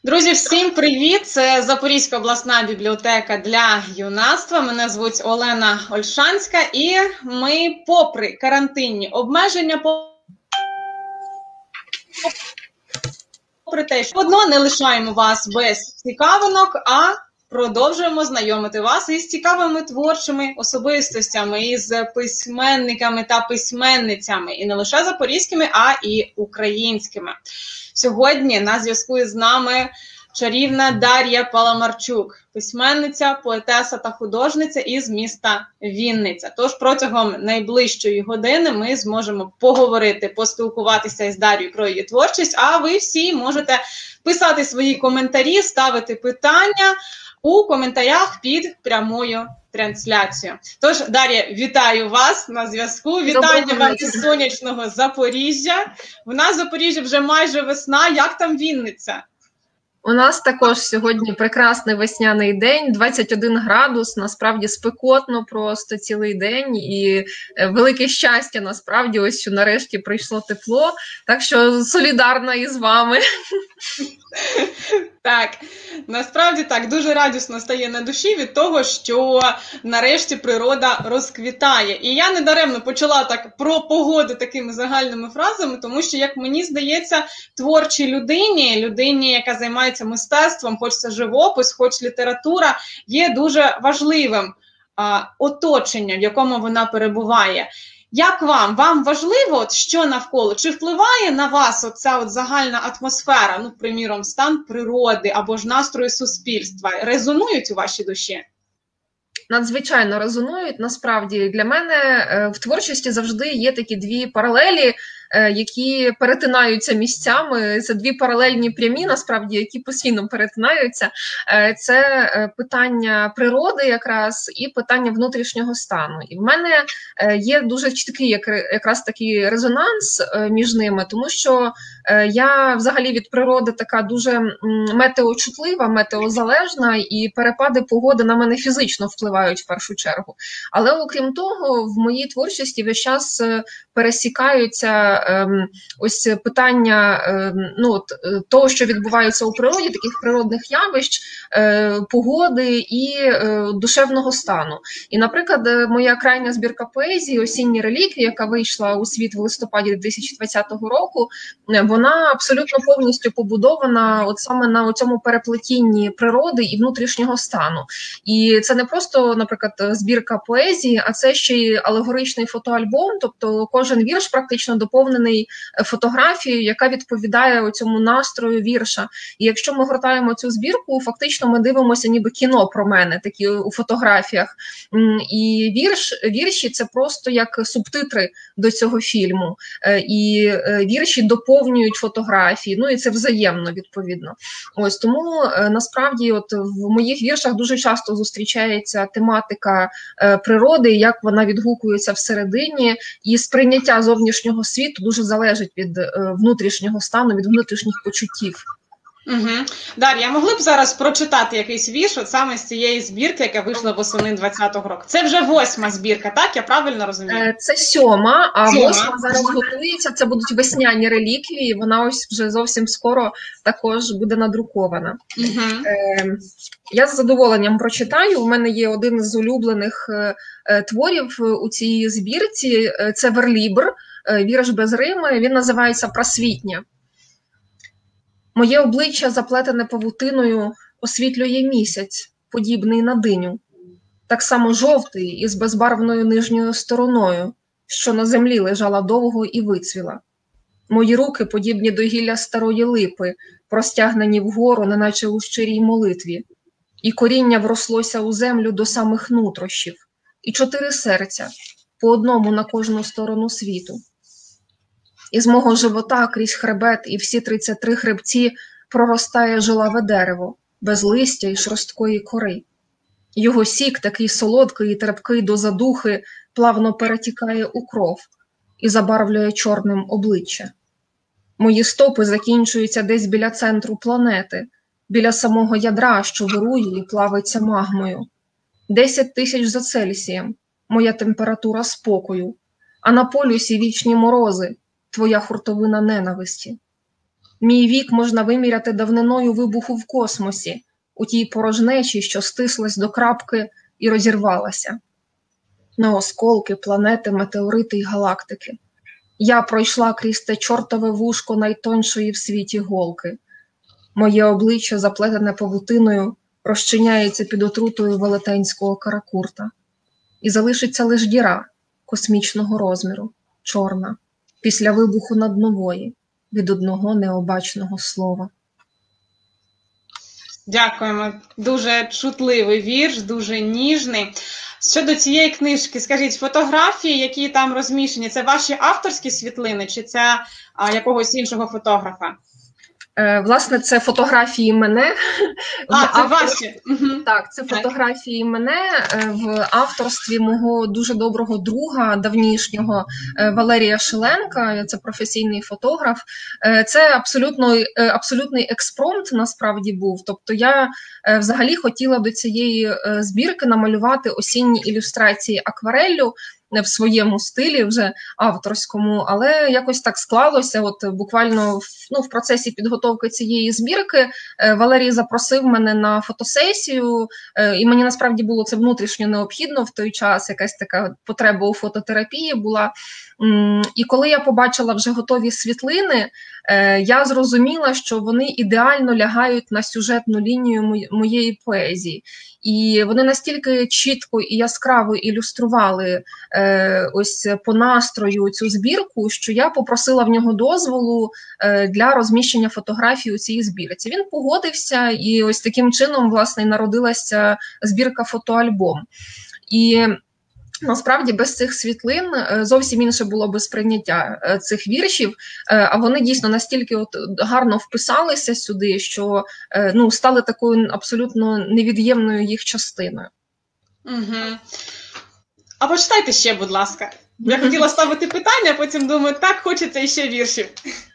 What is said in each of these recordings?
Друзі, всім привіт! Це Запорізька обласна бібліотека для юнацтва. Мене звуть Олена Ольшанська, і ми, попри карантинні обмеження, попри те, що одно не лишаємо вас без цікавинок, а продовжуємо знайомити вас із цікавими творчими особистостями, із письменниками та письменницями, і не лише запорізькими, а і українськими. Сьогодні на зв'язку із нами чарівна Дар'я Паламарчук, письменниця, поетеса та художниця із міста Вінниця. Тож протягом найближчої години ми зможемо поговорити, поспілкуватися із Дар'єю про її творчість, а ви всі можете писати свої коментарі, ставити питання у коментарях під прямою трансляцією. Тож, Дар'я, вітаю вас на зв'язку. Вітання вам із сонячного Запоріжжя. У нас в Запоріжжі вже майже весна. Як там Вінниця? У нас також сьогодні прекрасний весняний день, 21 градус, насправді спекотно просто цілий день, і велике щастя насправді, ось що нарешті прийшло тепло, так що солідарна із вами. Так, насправді так, дуже радісно стає на душі від того, що нарешті природа розквітає. І я недаремно почала так про погоду такими загальними фразами, тому що, як мені здається, творчій людині, яка займається мистецтвом, хоч це живопис, хоч література, є дуже важливим оточення, в якому вона перебуває. Як вам? Вам важливо, що навколо? Чи впливає на вас оця загальна атмосфера, ну, приміром, стан природи або ж настрою суспільства? Резонують у вашій душі? Надзвичайно резонують. Насправді, для мене в творчості завжди є такі дві паралелі, які перетинаються місцями. Це дві паралельні прямі, насправді, які постійно перетинаються. Це питання природи якраз і питання внутрішнього стану. І в мене є дуже чіткий якраз такий резонанс між ними, тому що я взагалі від природи така дуже метеочутлива, метеозалежна, і перепади погоди на мене фізично впливають в першу чергу. Але окрім того, в моїй творчості весь час пересікаються ось питання того, що відбувається у природі, таких природних явищ, погоди і душевного стану. І, наприклад, моя крайня збірка поезії «Осінні реліквії», яка вийшла у світ в листопаді 2020 року, вона абсолютно повністю побудована от саме на цьому переплетінні природи і внутрішнього стану. І це не просто, наприклад, збірка поезії, а це ще й алегоричний фотоальбом, тобто кожен вірш практично доповнений фотографією, яка відповідає цьому настрою вірша. І якщо ми гортаємо цю збірку, фактично ми дивимося ніби кіно про мене, такі у фотографіях. І вірші – це просто як субтитри до цього фільму. І вірші доповнюють фотографії, ну і це взаємно, відповідно. Ось тому, насправді, от в моїх віршах дуже часто зустрічається тематика природи, як вона відгукується всередині, і сприйняття зовнішнього світу дуже залежить від внутрішнього стану, від внутрішніх почуттів. Угу. Дар'я, могли б зараз прочитати якийсь вірш от саме з цієї збірки, яка вийшла восени 2020 року? Це вже 8-ма збірка, так? Я правильно розумію? Це 7-ма, а 8-ма зараз готується. Це будуть весняні реліквії, вона ось вже зовсім скоро також буде надрукована. Угу. Я з задоволенням прочитаю. У мене є один з улюблених творів у цій збірці. Це «Верлібр», вірш без рими, він називається «Просвітня». Моє обличчя, заплетене павутиною, освітлює місяць, подібний на диню. Так само жовтий із безбарвною нижньою стороною, що на землі лежала довго і вицвіла. Мої руки, подібні до гілля старої липи, простягнені вгору, неначе у щирій молитві. І коріння врослося у землю до самих нутрощів. І 4 серця, по одному на кожну сторону світу. Із мого живота крізь хребет і всі 33 хребці проростає жилаве дерево, без листя і шорсткої кори. Його сік, такий солодкий і терпкий до задухи, плавно перетікає у кров і забарвлює чорним обличчя. Мої стопи закінчуються десь біля центру планети, біля самого ядра, що вирує і плавиться магмою. 10 000 за Цельсієм – моя температура спокою, а на полюсі вічні морози – твоя хуртовина ненависті. Мій вік можна виміряти давниною вибуху в космосі, у тій порожнечі, що стислась до крапки і розірвалася. На осколки, планети, метеорити й галактики. Я пройшла крізь те чортове вушко найтоншої в світі голки. Моє обличчя, заплетене павутиною, розчиняється під отрутою велетенського каракурта. І залишиться лиш діра космічного розміру, чорна, після вибуху над нової, від одного необачного слова. Дякуємо. Дуже чутливий вірш, дуже ніжний. Щодо цієї книжки, скажіть, фотографії, які там розміщені, це ваші авторські світлини, чи це якогось іншого фотографа? Власне, це фотографії мене. Це ваші? Так, це фотографії мене в авторстві мого дуже доброго друга давнішнього Валерія Шиленка, це професійний фотограф. Це абсолютний експромт насправді був. Тобто я взагалі хотіла до цієї збірки намалювати осінні ілюстрації аквареллю, в своєму стилі вже авторському, але якось так склалося, от буквально в процесі підготовки цієї збірки Валерій запросив мене на фотосесію, і мені насправді було це внутрішньо необхідно в той час, якась така потреба у фототерапії була. І коли я побачила вже готові світлини, я зрозуміла, що вони ідеально лягають на сюжетну лінію моєї поезії. І вони настільки чітко і яскраво ілюстрували ось по настрою цю збірку, що я попросила в нього дозволу для розміщення фотографій у цій збірці. Він погодився, і ось таким чином, власне, народилася збірка «Фотоальбом». І насправді без цих світлин зовсім інше було би сприйняття цих віршів, а вони дійсно настільки гарно вписалися сюди, що стали такою абсолютно невід'ємною їх частиною. Угу. А почитайте ще, будь ласка. Я хотіла ставити питання, а потім думаю, так, хочеться іще віршів.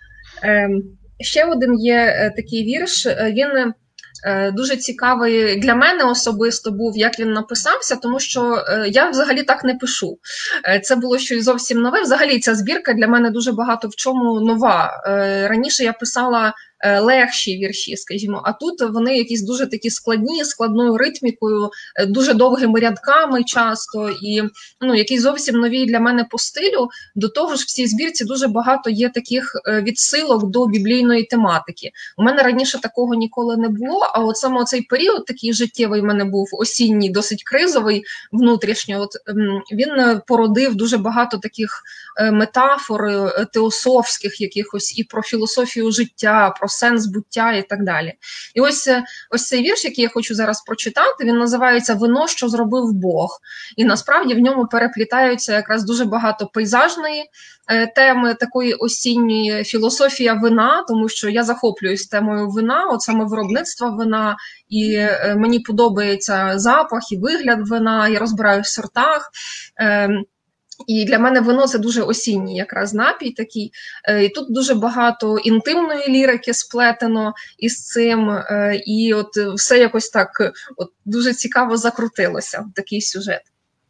Ще один є такий вірш, він дуже цікавий для мене особисто був, як він написався, тому що я взагалі так не пишу. Це було щось зовсім нове. Взагалі ця збірка для мене дуже багато в чому нова. Раніше я писала легші вірші, скажімо, а тут вони якісь дуже такі складні, складною ритмікою, дуже довгими рядками часто, і якісь зовсім нові для мене по стилю. До того ж, в цій збірці дуже багато є таких відсилок до біблійної тематики. У мене раніше такого ніколи не було, а от саме цей період такий життєвий в мене був, осінній, досить кризовий внутрішньо, він породив дуже багато таких метафор теософських якихось і про філософію життя, про сенс буття і так далі. І ось цей вірш, який я хочу зараз прочитати, він називається «Вино, що зробив Бог». І насправді в ньому переплітаються якраз дуже багато пейзажної теми, такої осінньої, філософія вина, тому що я захоплююсь темою вина, от саме виробництва вина, і мені подобається запах і вигляд вина, я розбираюсь в сортах. І для мене вино – це дуже осінній якраз напій такий. І тут дуже багато інтимної лірики сплетено із цим. І от все якось так дуже цікаво закрутилося в такий сюжет.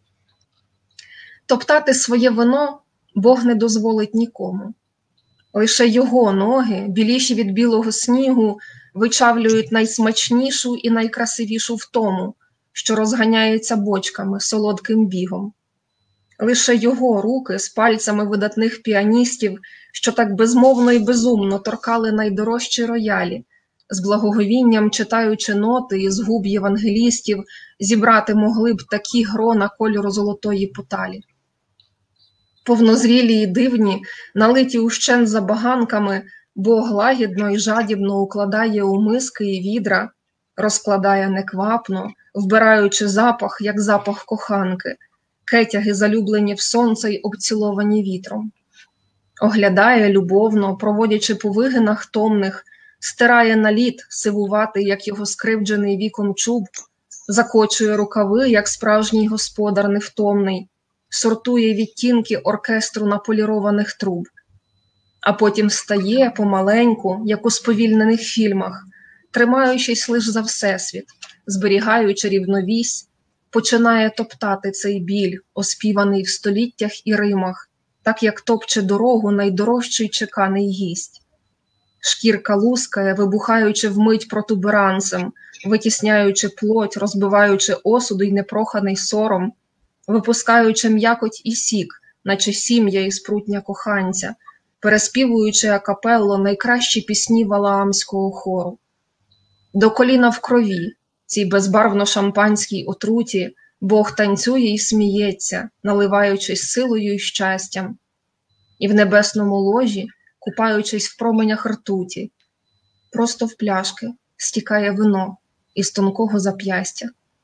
Топтати своє вино Бог не дозволить нікому. Лише його ноги, біліші від білого снігу, вичавлюють найсмачнішу і найкрасивішу втому, що розганяється бочками солодким бігом. Лише його руки з пальцями видатних піаністів, що так безмовно і безумно торкали найдорожчі роялі, з благоговінням читаючи ноти із губ євангелістів, зібрати могли б такі грона кольору золотої поталі. Повнозрілі і дивні, налиті ущен забаганками, Бог лагідно і жадібно укладає у миски і відра, розкладає неквапно, вбираючи запах, як запах коханки, кетяги залюблені в сонце й обціловані вітром. Оглядає любовно, проводячи по вигинах томних, стирає на лід, сивуватий, як його скривджений віком чуб, закочує рукави, як справжній господар невтомний, сортує відтінки оркестру наполірованих труб. А потім встає помаленьку, як у сповільнених фільмах, тримаючись лиш за всесвіт, зберігаючи рівновісь, починає топтати цей біль, оспіваний в століттях і римах, так як топче дорогу найдорожчий чеканий гість. Шкірка лускає, вибухаючи вмить протуберанцем, витісняючи плоть, розбиваючи осуду й непроханий сором, випускаючи м'якоть і сік, наче сім'я із прутня коханця, переспівуючи акапелло найкращі пісні валаамського хору. До коліна в крові, цій безбарвно-шампанській отруті, Бог танцює і сміється, наливаючись силою і щастям. І в небесному ложі, купаючись в променях ртуті, просто в пляшки стікає вино із тонкого зап'ястя.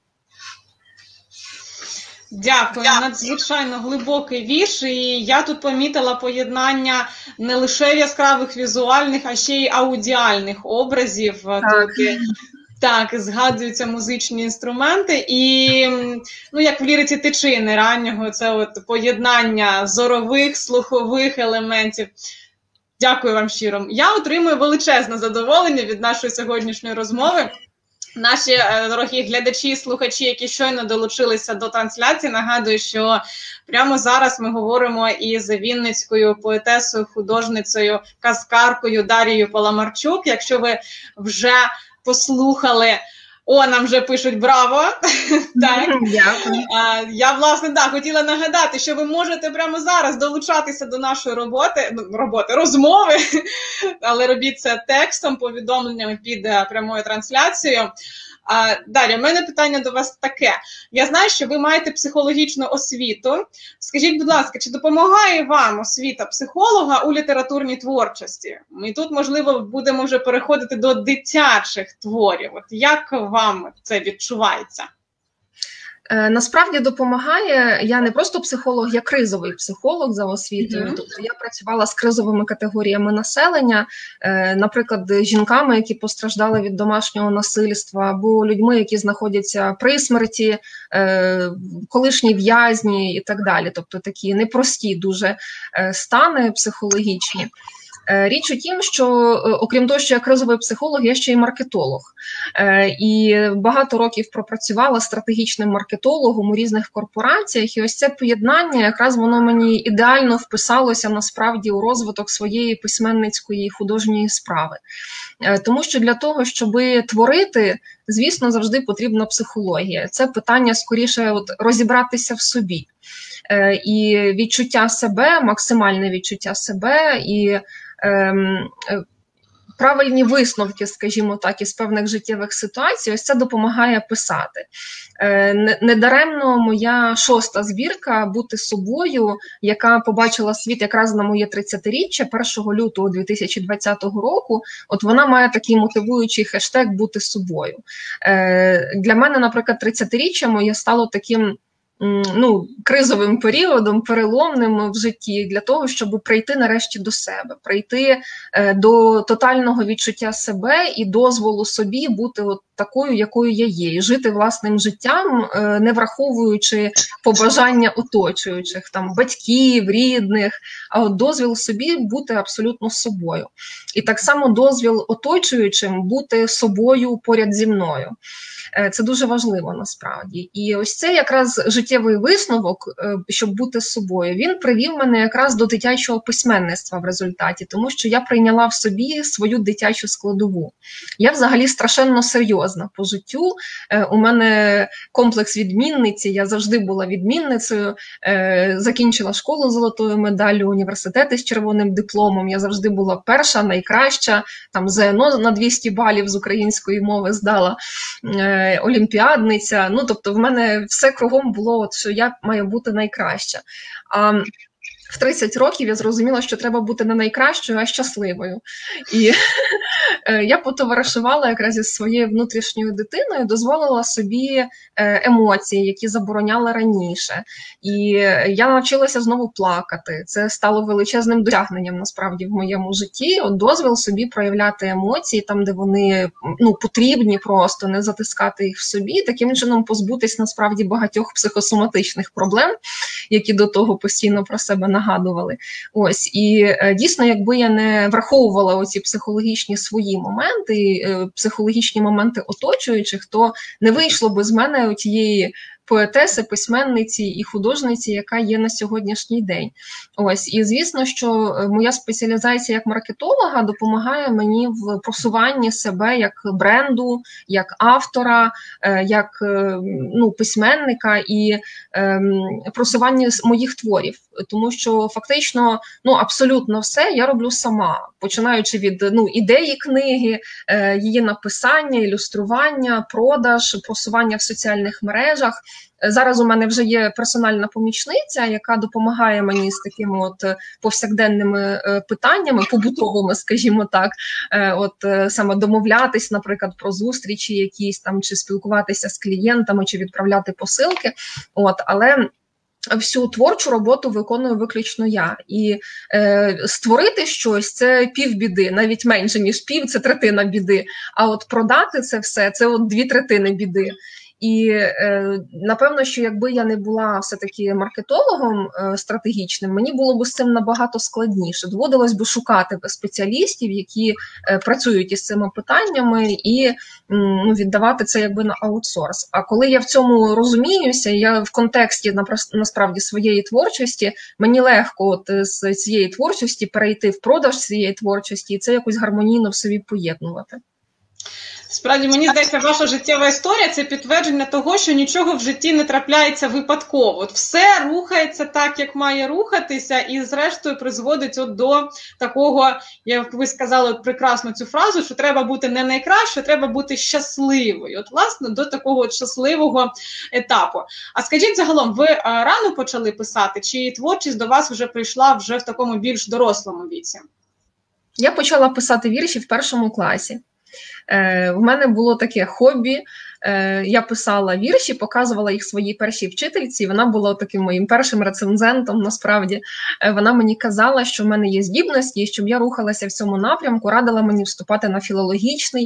Дякую, надзвичайно глибокий вірш, і я тут помітила поєднання не лише яскравих візуальних, а ще й аудіальних образів. Так, згадуються музичні інструменти, і, як в ліриці Тичини раннього, це от поєднання зорових, слухових елементів. Дякую вам щиро. Я отримую величезне задоволення від нашої сьогоднішньої розмови. Наші дорогі глядачі і слухачі, які щойно долучилися до трансляції, нагадую, що прямо зараз ми говоримо із вінницькою поетесою, художницею, казкаркою Дарією Паламарчук. Якщо ви вже послухали, нам вже пишуть «Браво!» Так. Я, власне, хотіла нагадати, що ви можете прямо зараз долучатися до нашої розмови, але робіть це текстом, повідомленнями під прямою трансляцією. Дар'я, в мене питання до вас таке. Я знаю, що ви маєте психологічну освіту. Скажіть, будь ласка, чи допомагає вам освіта психолога у літературній творчості? І тут, можливо, будемо вже переходити до дитячих творів. От як вам це відчувається? Насправді допомагає. Я не просто психолог, я кризовий психолог за освітою. Тобто я працювала з кризовими категоріями населення, наприклад, жінками, які постраждали від домашнього насильства, або людьми, які знаходяться при смерті, колишні в'язні і так далі. Тобто такі непрості дуже стани психологічні. Річ у тім, що окрім того, що я кризовий психолог, я ще й маркетолог. І багато років пропрацювала стратегічним маркетологом у різних корпораціях. І ось це поєднання, якраз воно мені ідеально вписалося насправді у розвиток своєї письменницької художньої справи. Тому що для того, щоб творити, звісно, завжди потрібна психологія. Це питання скоріше розібратися в собі. І відчуття себе, максимальне відчуття себе і правильні висновки, скажімо так, із певних життєвих ситуацій, ось це допомагає писати. Недаремно моя 6-та збірка «Бути собою», яка побачила світ якраз на моє 30-річчя, 1 лютого 2020 року, от вона має такий мотивуючий хештег «Бути собою». Для мене, наприклад, 30-річчя моє стало таким кризовим періодом, переломним в житті, для того, щоб прийти нарешті до себе, прийти до тотального відчуття себе і дозволу собі бути такою, якою я є, і жити власним життям, не враховуючи побажання оточуючих, батьків, рідних, а дозвіл собі бути абсолютно собою. І так само дозвіл оточуючим бути собою поряд зі мною. Це дуже важливо насправді. І ось це якраз життєвий висновок, щоб бути собою, він привів мене якраз до дитячого письменництва в результаті, тому що я прийняла в собі свою дитячу складову. Я взагалі страшенно серйозна по життю. У мене комплекс відмінниці, я завжди була відмінницею, закінчила школу з золотою медаллю, університети з червоним дипломом, я завжди була перша, найкраща, ЗНО на 200 балів з української мови здала, олімпіадниця, тобто в мене все кругом було, що я маю бути найкраща. А в 30 років я зрозуміла, що треба бути не найкращою, а щасливою. І я потоваришувала якраз із своєю внутрішньою дитиною, дозволила собі емоції, які забороняла раніше. І я навчилася знову плакати. Це стало величезним досягненням, насправді, в моєму житті. Дозвіл собі проявляти емоції там, де вони потрібні просто, не затискати їх в собі, таким чином позбутись, насправді, багатьох психосоматичних проблем, які до того постійно про себе нагадували. Ось, і дійсно, якби я не враховувала оці психологічні свої моменти, психологічні моменти оточуючих, то не вийшло би з мене тієї поетеси, письменниці і художниці, яка є на сьогоднішній день. Ось, і звісно, що моя спеціалізація як маркетолога допомагає мені в просуванні себе як бренду, як автора, як письменника і просуванні моїх творів. Тому що фактично абсолютно все я роблю сама, починаючи від ідеї книги, її написання, ілюстрування, продаж, просування в соціальних мережах. Зараз у мене вже є персональна помічниця, яка допомагає мені з такими повсякденними питаннями, побутовими, скажімо так, саме домовлятись, наприклад, про зустрічі якісь там, чи спілкуватися з клієнтами, чи відправляти посилки. Але всю творчу роботу виконую виключно я. І створити щось – це півбіди, навіть менше, ніж пів – це третина біди. А от продати це все – це 2/3 біди. І напевно, що якби я не була все-таки маркетологом стратегічним, мені було б з цим набагато складніше. Доводилось би шукати спеціалістів, які працюють із цими питаннями, і віддавати це якби на аутсорс. А коли я в цьому розуміюся, я в контексті насправді своєї творчості, мені легко з цієї творчості перейти в продаж цієї творчості і це якось гармонійно в собі поєднувати. Справді, мені здається, ваша життєва історія – це підтвердження того, що нічого в житті не трапляється випадково. От все рухається так, як має рухатися, і зрештою призводить до такого, як ви сказали прекрасно цю фразу, що треба бути не найкраще, треба бути щасливою. Власне, до такого щасливого етапу. А скажіть загалом, ви рано почали писати, чи творчість до вас вже прийшла в такому більш дорослому віці? Я почала писати вірші в 1 класі. В мене було таке хобі, я писала вірші, показувала їх своїй першій вчительці, вона була таким моїм першим рецензентом, насправді. Вона мені казала, що в мене є здібності, і щоб я рухалася в цьому напрямку, радила мені вступати на філологічний,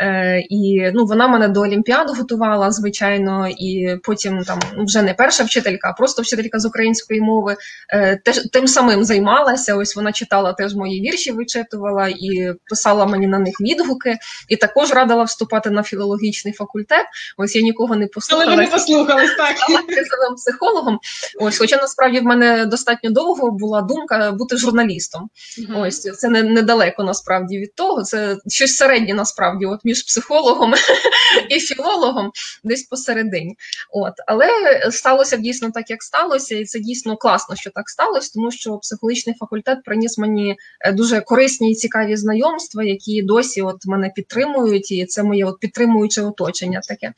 і вона мене до олімпіад готувала, звичайно, і потім там вже не перша вчителька, а просто вчителька з української мови, тим самим займалася, ось вона читала теж мої вірші, вичитувала і писала мені на них відгуки, і також радила вступати на філологічний факультет. Ось я нікого не послухала. Але ви не послухались, так. Я психологом. Ось, хоча насправді в мене достатньо довго була думка бути журналістом. Ось, це недалеко насправді від того. Це щось середнє насправді між психологом і філологом, десь посередині. Але сталося дійсно так, як сталося, і це дійсно класно, що так сталося, тому що психологічний факультет приніс мені дуже корисні і цікаві знайомства, які досі мене підтримують, і це моє підтримуюче оточення таке.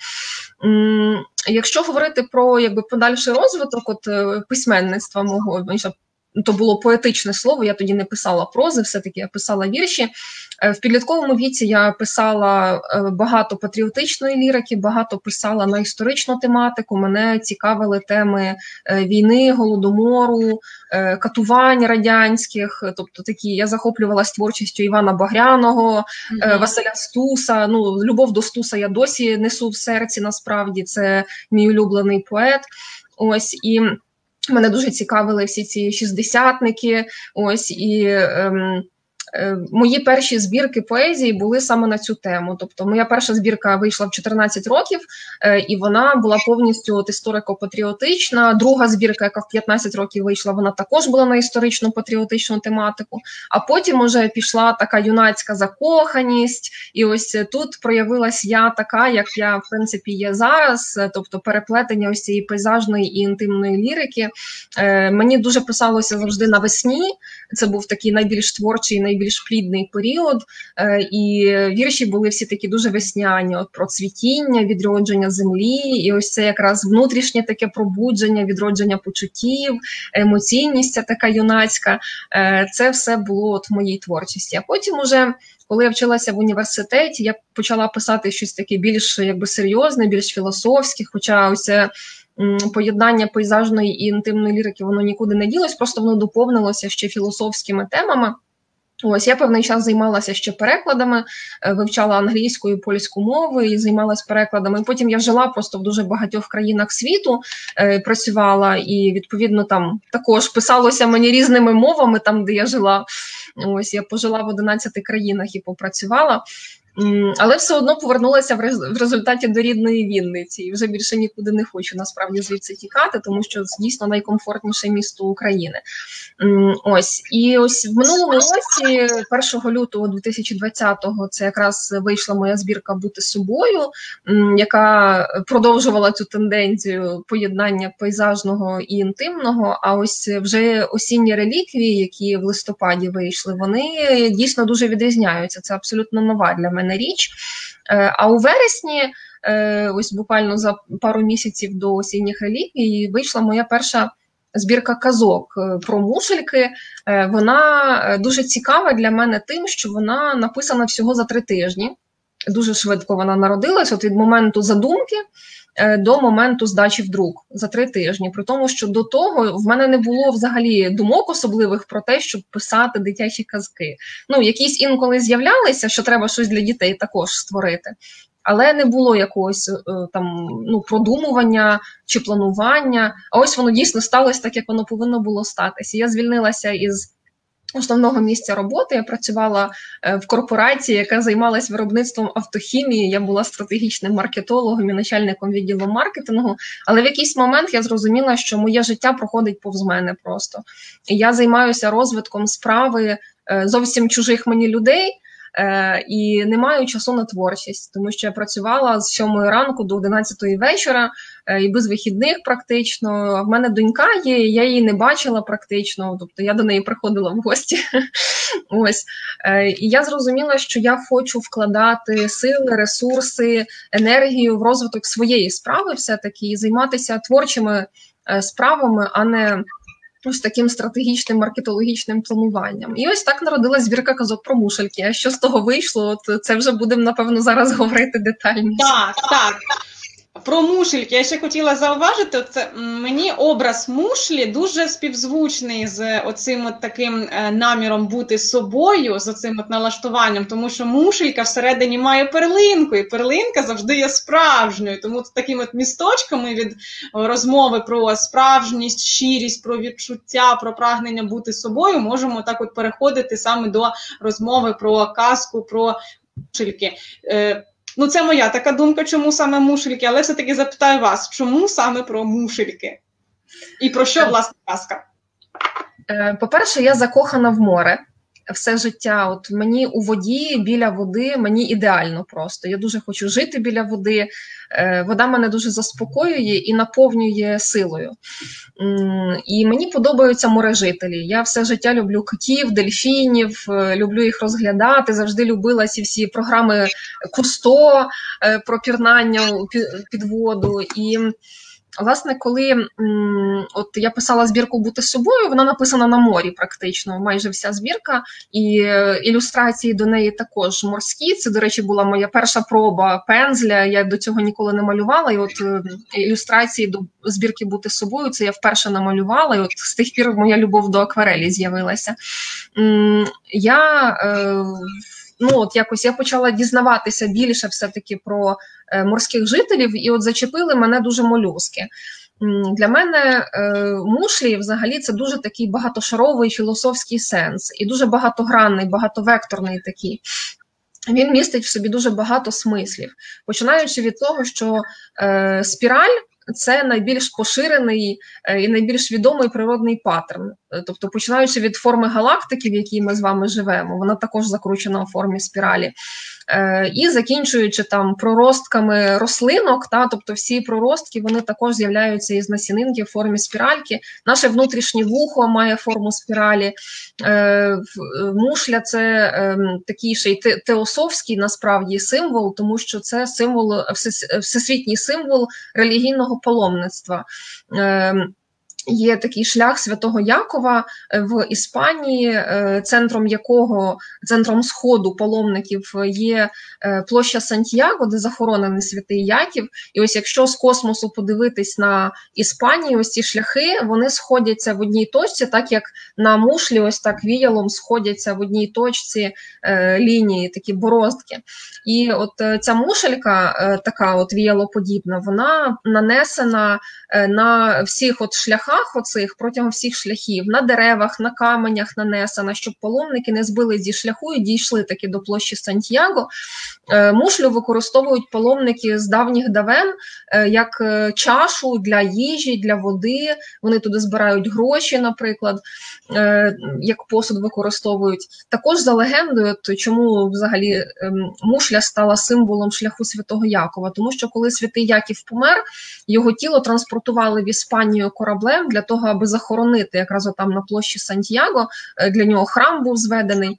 Якщо говорити про подальший розвиток письменництва мого, то було поетичне слово, я тоді не писала прози, все-таки я писала вірші. В підлітковому віці я писала багато патріотичної лірики, багато писала на історичну тематику. Мене цікавили теми війни, голодомору, катувань радянських. Тобто такі, я захоплювалась творчістю Івана Багряного, Василя Стуса. Любов до Стуса я досі несу в серці, насправді, це мій улюблений поет. Ось, і мене дуже цікавили всі ці шістдесятники, мої перші збірки поезії були саме на цю тему. Тобто моя перша збірка вийшла в 14 років, і вона була повністю історико-патріотична. Друга збірка, яка в 15 років вийшла, вона також була на історично-патріотичну тематику. А потім уже пішла така юнацька закоханість, і ось тут проявилась я така, як я, в принципі, є зараз, тобто переплетення ось цієї пейзажної і інтимної лірики. Мені дуже писалося завжди навесні, це був такий найбільш творчий, найбільш плідний період, і вірші були всі такі дуже весняні, про цвітіння, відродження землі, і ось це якраз внутрішнє таке пробудження, відродження почуттів, емоційність така юнацька, це все було в моїй творчості. А потім уже, коли я вчилася в університеті, я почала писати щось таке більш серйозне, більш філософське, хоча ось поєднання пейзажної і інтимної лірики, воно нікуди не ділось, просто воно доповнилося ще філософськими темами. Ось, я певний час займалася ще перекладами, вивчала англійську і польську мови і займалася перекладами. І потім я жила просто в дуже багатьох країнах світу, працювала і, відповідно, там також писалося мені різними мовами там, де я жила. Ось, я пожила в 11 країнах і попрацювала. Але все одно повернулася в результаті до рідної Вінниці. І вже більше нікуди не хочу, насправді, звідси тікати, тому що це дійсно найкомфортніше місто України. Ось. І ось в минулому році, 1 лютого 2020-го, це якраз вийшла моя збірка «Бути собою», яка продовжувала цю тенденцію поєднання пейзажного і інтимного. А ось вже осінні реліквії, які в листопаді вийшли, вони дійсно дуже відрізняються. Це абсолютно нова для мене річ. А у вересні, ось буквально за пару місяців до осінніх реліквій, вийшла моя перша збірка казок про мушельки. Вона дуже цікава для мене тим, що вона написана всього за 3 тижні. Дуже швидко вона народилась, от від моменту задумки до моменту здачі в друк за 3 тижні. При тому, що до того в мене не було взагалі думок особливих про те, щоб писати дитячі казки. Ну, якісь інколи з'являлися, що треба щось для дітей також створити. Але не було якогось там, продумування чи планування. А ось воно дійсно сталося так, як воно повинно було статися. Я звільнилася із основного місця роботи. Я працювала в корпорації, яка займалась виробництвом автохімії. Я була стратегічним маркетологом і начальником відділу маркетингу. Але в якийсь момент я зрозуміла, що моє життя проходить повз мене просто. І я займаюся розвитком справи зовсім чужих мені людей, і не маю часу на творчість, тому що я працювала з 7 ранку до 11 вечора, і без вихідних практично. В мене донька є, я її не бачила практично, тобто я до неї приходила в гості. Ось. І я зрозуміла, що я хочу вкладати сили, ресурси, енергію в розвиток своєї справи все-таки, і займатися творчими справами, а не ось таким стратегічним маркетологічним плануванням. І ось так народилась збірка казок про мушельки. А що з того вийшло, от це вже будемо, напевно, зараз говорити детальніше. Так. Про мушельки я ще хотіла зауважити, мені образ мушлі дуже співзвучний з оцим от таким наміром бути собою, з оцим от налаштуванням, тому що мушелька всередині має перлинку, і перлинка завжди є справжньою, тому такими от місточками від розмови про справжність, щирість, про відчуття, про прагнення бути собою можемо так от переходити саме до розмови про казку, про мушельки. Це моя така думка, чому саме мушельки, але все-таки запитаю вас, чому саме про мушельки? І про що, власне, казка? По-перше, я закохана в море. Все життя, от мені у воді, біля води, мені ідеально просто. Я дуже хочу жити біля води. Вода мене дуже заспокоює і наповнює силою. І мені подобаються морежителі. Я все життя люблю котів, дельфінів, люблю їх розглядати. Завжди любила ці всі програми Кусто про пірнання під воду. І власне, коли от я писала збірку «Бути собою», вона написана на морі практично, майже вся збірка, і ілюстрації до неї також морські. Це, до речі, була моя перша проба пензля, я до цього ніколи не малювала, і от ілюстрації до збірки «Бути собою» це я вперше намалювала, і от з тих пір моя любов до акварелі з'явилася. Якось я почала дізнаватися більше все-таки про морських жителів, і от зачепили мене дуже молюски. Для мене мушлі взагалі це дуже такий багатошаровий філософський сенс, і дуже багатогранний, багатовекторний такий. Він містить в собі дуже багато смислів, починаючи від того, що спіраль – це найбільш поширений і найбільш відомий природний паттерн. Тобто, починаючи від форми галактики, в якій ми з вами живемо, вона також закручена у формі спіралі, і закінчуючи там проростками рослинок, тобто всі проростки, вони також з'являються із насінинки в формі спіральки. Наше внутрішнє вухо має форму спіралі. Мушля – це такий ще й теософський насправді символ, тому що це символ, всесвітній символ релігійного паломництва. Є такий шлях Святого Якова в Іспанії, центром сходу паломників є площа Сантьяго, де захоронений Святий Яків. І ось якщо з космосу подивитись на Іспанію, ось ці шляхи, вони сходяться в одній точці, так як на мушлі ось так віялом сходяться в одній точці лінії, такі бороздки. І от ця мушелька, така от віялоподібна, вона нанесена на всіх от шляхах знаках оцих протягом всіх шляхів, на деревах, на каменях нанесена, щоб паломники не збили зі шляху і дійшли таки до площі Сантьяго. Мушлю використовують паломники з давніх давен як чашу для їжі, для води. Вони туди збирають гроші, наприклад, як посуд використовують. Також за легендою, чому взагалі мушля стала символом шляху Святого Якова, тому що коли Святий Яків помер, його тіло транспортували в Іспанію кораблем для того, аби захоронити якраз отам на площі Сантьяго, для нього храм був зведений.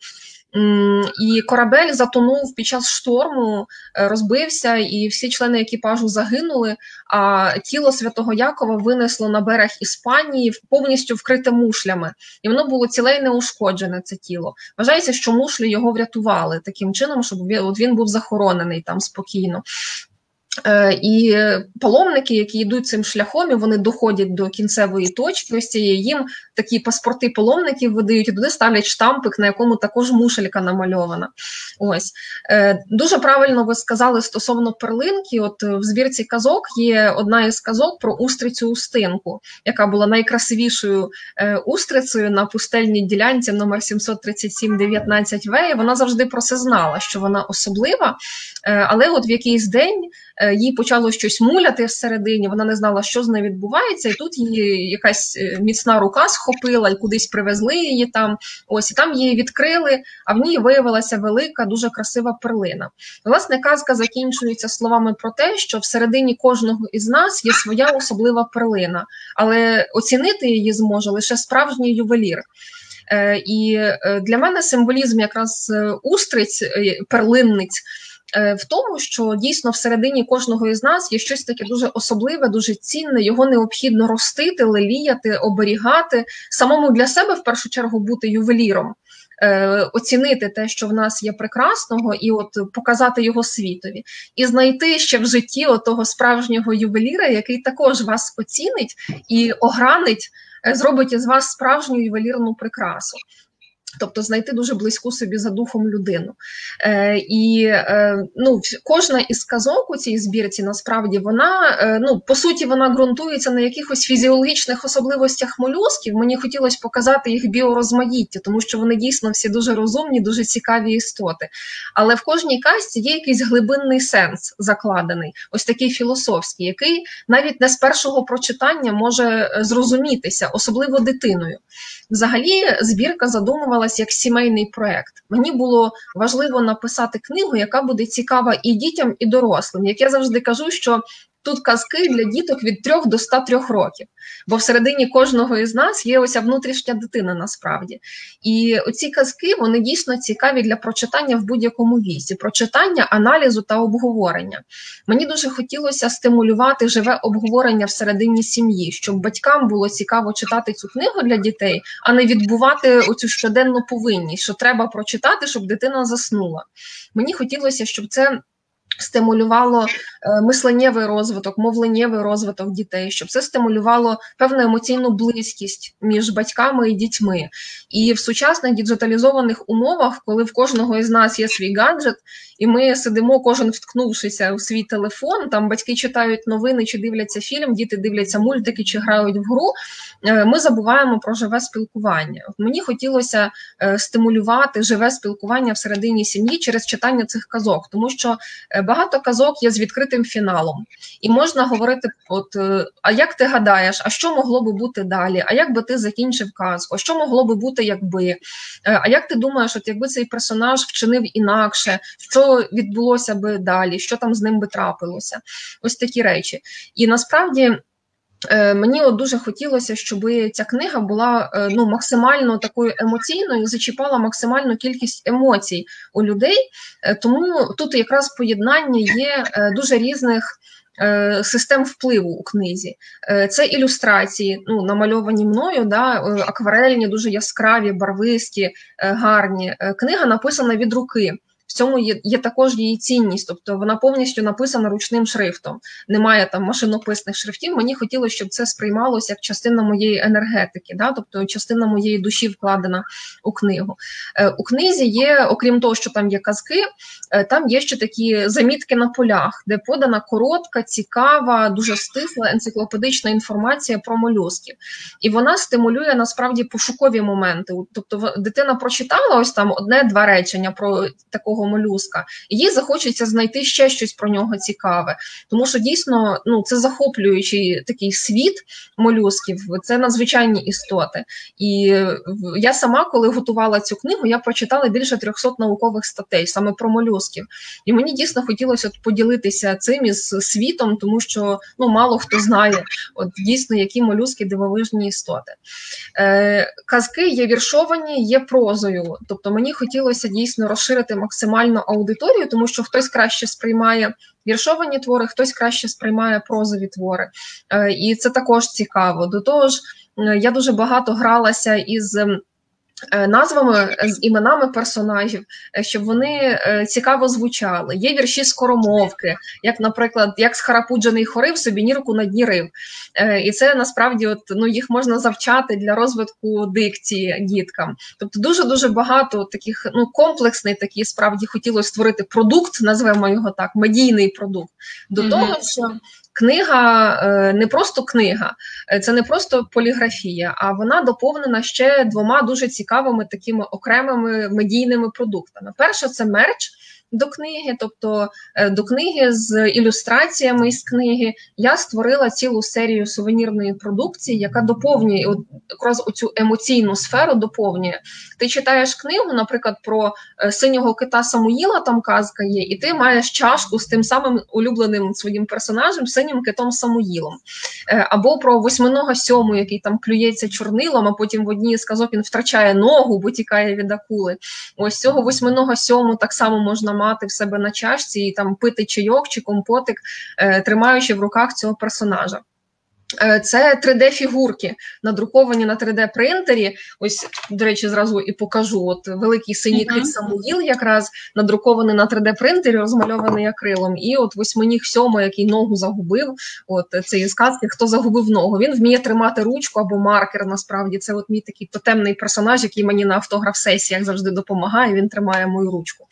І корабель затонув під час шторму, розбився, і всі члени екіпажу загинули, а тіло Святого Якова винесло на берег Іспанії, повністю вкрите мушлями. І воно було ціле й неушкоджене, це тіло. Вважається, що мушлі його врятували таким чином, щоб він був захоронений там спокійно. І паломники, які йдуть цим шляхом, і вони доходять до кінцевої точки, ось цієї, їм такі паспорти паломників видають, і туди ставлять штампик, на якому також мушелька намальована. Ось. Дуже правильно ви сказали стосовно перлинки. От в збірці казок є одна із казок про устрицю Устинку, яка була найкрасивішою устрицею на пустельній ділянці номер 737-19В, і вона завжди про це знала, що вона особлива, але от в якийсь день їй почало щось муляти всередині, вона не знала, що з нею відбувається, і тут її якась міцна рука схопила, і кудись привезли її там, ось, і там її відкрили, а в ній виявилася велика, дуже красива перлина. Власне, казка закінчується словами про те, що всередині кожного із нас є своя особлива перлина, але оцінити її зможе лише справжній ювелір. І для мене символізм якраз устриць, перлинниць, в тому, що дійсно всередині кожного із нас є щось таке дуже особливе, дуже цінне, його необхідно ростити, леліяти, оберігати, самому для себе в першу чергу бути ювеліром, оцінити те, що в нас є прекрасного, і от показати його світові. І знайти ще в житті того справжнього ювеліра, який також вас оцінить і огранить, зробить із вас справжню ювелірну прикрасу. Тобто знайти дуже близьку собі за духом людину. Кожна із казок у цій збірці, насправді, вона, по суті, вона ґрунтується на якихось фізіологічних особливостях молюсків. Мені хотілося показати їх біорозмаїття, тому що вони дійсно всі дуже розумні, дуже цікаві істоти. Але в кожній казці є якийсь глибинний сенс закладений, ось такий філософський, який навіть не з першого прочитання може зрозумітися, особливо дитиною. Взагалі, збірка задумувалась як сімейний проєкт. Мені було важливо написати книгу, яка буде цікава і дітям, і дорослим. Як я завжди кажу, що тут казки для діток від 3 до 103 років, бо всередині кожного із нас є ось внутрішня дитина насправді. І оці казки, вони дійсно цікаві для прочитання в будь-якому віці, прочитання, аналізу та обговорення. Мені дуже хотілося стимулювати живе обговорення всередині сім'ї, щоб батькам було цікаво читати цю книгу для дітей, а не відбувати оцю щоденну повинність, що треба прочитати, щоб дитина заснула. Мені хотілося, щоб це стимулювало мисленнєвий розвиток, мовленнєвий розвиток дітей, щоб це стимулювало певну емоційну близькість між батьками і дітьми. І в сучасних діджиталізованих умовах, коли в кожного із нас є свій гаджет, і ми сидимо, кожен вткнувшися у свій телефон, там батьки читають новини чи дивляться фільм, діти дивляться мультики чи грають в гру, ми забуваємо про живе спілкування. От мені хотілося стимулювати живе спілкування всередині сім'ї через читання цих казок, тому що багато казок є з відкритим фіналом. І можна говорити, а як ти гадаєш, а що могло би бути далі, а як би ти закінчив казку, а що могло би бути якби, а як ти думаєш, якби цей персонаж вчинив інакше, що відбулося би далі, що там з ним би трапилося. Ось такі речі. І насправді мені дуже хотілося, щоб ця книга була максимально такою емоційною, зачіпала максимальну кількість емоцій у людей, тому тут якраз поєднання є дуже різних систем впливу у книзі. Це ілюстрації, намальовані мною, акварельні, дуже яскраві, барвисті, гарні. Книга написана від руки. в цьому є також її цінність, тобто вона повністю написана ручним шрифтом, немає там машинописних шрифтів. Мені хотілося, щоб це сприймалося як частина моєї енергетики, да? Тобто частина моєї душі вкладена у книгу. У книзі є, окрім того, що там є казки, там є ще такі замітки на полях, де подана коротка, цікава, дуже стисла енциклопедична інформація про молюсків. І вона стимулює насправді пошукові моменти. Тобто дитина прочитала ось там одне-два речення про такого молюска, і їй захочеться знайти ще щось про нього цікаве. Тому що дійсно, це захоплюючий такий світ молюсків, це надзвичайні істоти. І я сама, коли готувала цю книгу, я прочитала більше 300 наукових статей саме про молюсків. І мені дійсно хотілося поділитися цим із світом, тому що мало хто знає дійсно, які молюски дивовижні істоти. Казки є віршовані, є прозою. Тобто мені хотілося дійсно розширити максимально аудиторію, тому що хтось краще сприймає віршовані твори, хтось краще сприймає прозові твори. І це також цікаво. До того ж, я дуже багато гралася із назвами, з іменами персонажів, щоб вони цікаво звучали. Є вірші скоромовки, як, наприклад, як схарапуджений хорив, собі нірку на дні рив. І це насправді їх можна завчати для розвитку дикції діткам. Тобто дуже-дуже багато таких, комплексний такий, справді хотілося створити продукт, назвемо його так, медійний продукт. До того, що книга не просто книга, це не просто поліграфія, а вона доповнена ще двома дуже цікавими такими окремими медійними продуктами. Перше – це мерч до книги, тобто до книги з ілюстраціями із книги. Я створила цілу серію сувенірної продукції, яка доповнює, якраз оцю емоційну сферу доповнює. Ти читаєш книгу, наприклад, про синього кита Самуїла, там казка є, і ти маєш чашку з тим самим улюбленим своїм персонажем, синім китом Самуїлом. Або про восьминога Сьому, який там плюється чорнилом, а потім в одній з казок він втрачає ногу, бо тікає від акули. Ось цього восьминога Сьому так само можна мати в себе на чашці і там пити чайок чи компотик, тримаючи в руках цього персонажа. Це 3D-фігурки, надруковані на 3D-принтері. Ось, до речі, зразу і покажу. Великий синій кит Самуїл якраз надрукований на 3D-принтері, розмальований акрилом. І восьминіг Сьомо, який ногу загубив, це із казки «Хто загубив ногу». Він вміє тримати ручку або маркер, насправді. Це мій такий тотемний персонаж, який мені на автограф-сесіях завжди допомагає, він тримає мою ручку.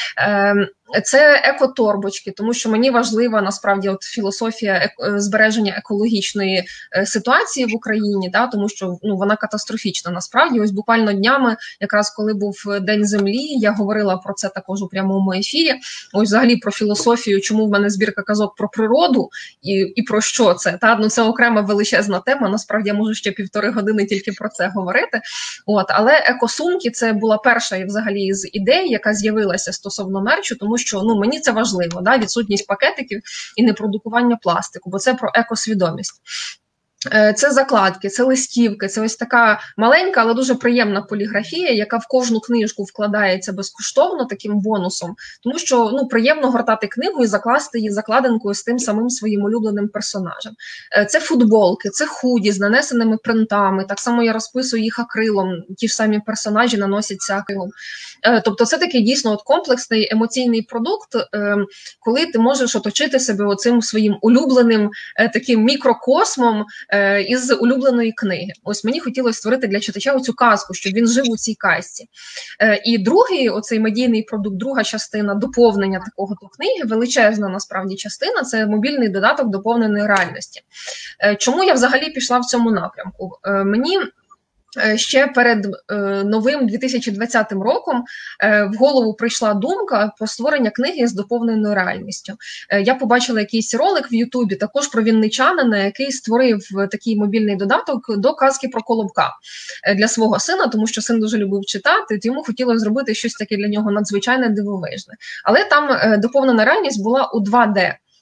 Це екоторбочки, тому що мені важлива насправді філософія збереження екологічної ситуації в Україні, тому що вона катастрофічна насправді. Ось буквально днями, якраз коли був День Землі, я говорила про це також у прямому ефірі. Ось взагалі про філософію, чому в мене збірка казок про природу і про що це. Це окрема величезна тема, насправді я можу ще 1,5 години тільки про це говорити. Але екосумки – це була перша взагалі з ідей, яка з'явилася стосовно мерчу, тому що мені це важливо, відсутність пакетиків і непродукування пластику, бо це про екосвідомість. Це закладки, це листівки, це ось така маленька, але дуже приємна поліграфія, яка в кожну книжку вкладається безкоштовно таким бонусом, тому що приємно гортати книгу і закласти її закладинкою з тим самим своїм улюбленим персонажем. Це футболки, це худі з нанесеними принтами, так само я розписую їх акрилом, ті ж самі персонажі наносяться акрилом. Тобто це такий дійсно емоційний емоційний продукт, коли ти можеш оточити себе оцим своїм улюбленим таким мікрокосмом із улюбленої книги. Ось мені хотілося створити для читача оцю казку, щоб він жив у цій казці. І другий оцей медійний продукт, друга частина доповнення такого до книги, величезна насправді частина, це мобільний додаток доповненої реальності. Чому я взагалі пішла в цьому напрямку? Мені ще перед новим 2020 роком в голову прийшла думка про створення книги з доповненою реальністю. Я побачила якийсь ролик в Ютубі, також про вінничанина, який створив такий мобільний додаток до казки про Колобка для свого сина, тому що син дуже любив читати, йому хотілося зробити щось таке для нього надзвичайне, дивовижне. Але там доповнена реальність була у 2D.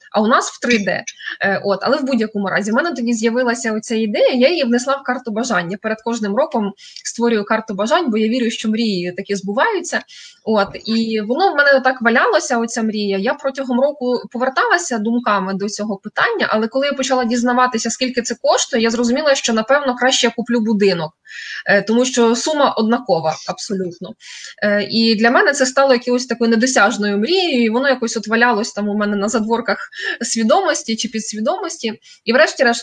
а у нас в 3D. Але в будь-якому разі, в мене тоді з'явилася оця ідея, я її внесла в карту бажання. Перед кожним роком створюю карту бажань, бо я вірю, що мрії такі збуваються. І воно в мене так валялося, оця мрія. Я протягом року поверталася думками до цього питання, але коли я почала дізнаватися, скільки це коштує, я зрозуміла, що, напевно, краще я куплю будинок, тому що сума однакова абсолютно. І для мене це стало якоюсь такою недосяжною мрією, і воно якось от валялось там у мене на задворках свідомості чи підсвідомості. І врешті-решт,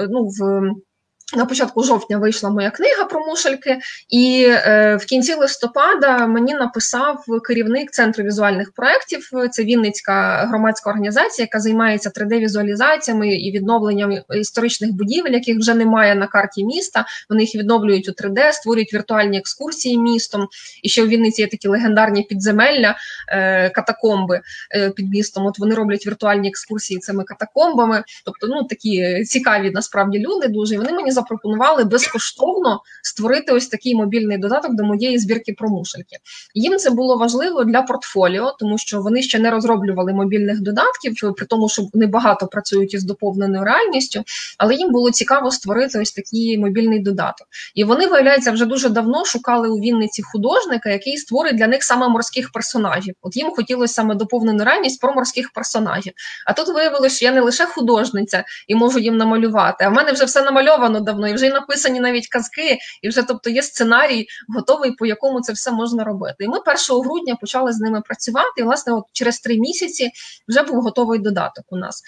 на початку жовтня вийшла моя книга про мушельки, і в кінці листопада мені написав керівник Центру візуальних проєктів, це Вінницька громадська організація, яка займається 3D-візуалізаціями і відновленням історичних будівель, яких вже немає на карті міста, вони їх відновлюють у 3D, створюють віртуальні екскурсії містом, і ще у Вінниці є такі легендарні підземелля, катакомби під містом, от вони роблять віртуальні екскурсії цими катакомбами, тобто, такі цікаві насправді люди дуже, і вони мені запропонували безкоштовно створити ось такий мобільний додаток до моєї збірки про мушельки. Їм це було важливо для портфоліо, тому що вони ще не розроблювали мобільних додатків, при тому, що вони багато працюють із доповненою реальністю, але їм було цікаво створити ось такий мобільний додаток. І вони, виявляється, вже дуже давно шукали у Вінниці художника, який створить для них саме морських персонажів. От їм хотілося саме доповнену реальність про морських персонажів. А тут виявилося, що я не лише художниця і можу їм намалювати, а в мене вже все намальовано давно, і вже й написані навіть казки, і вже, тобто, є сценарій готовий, по якому це все можна робити. І ми 1 грудня почали з ними працювати, і, власне, от через 3 місяці вже був готовий додаток у нас.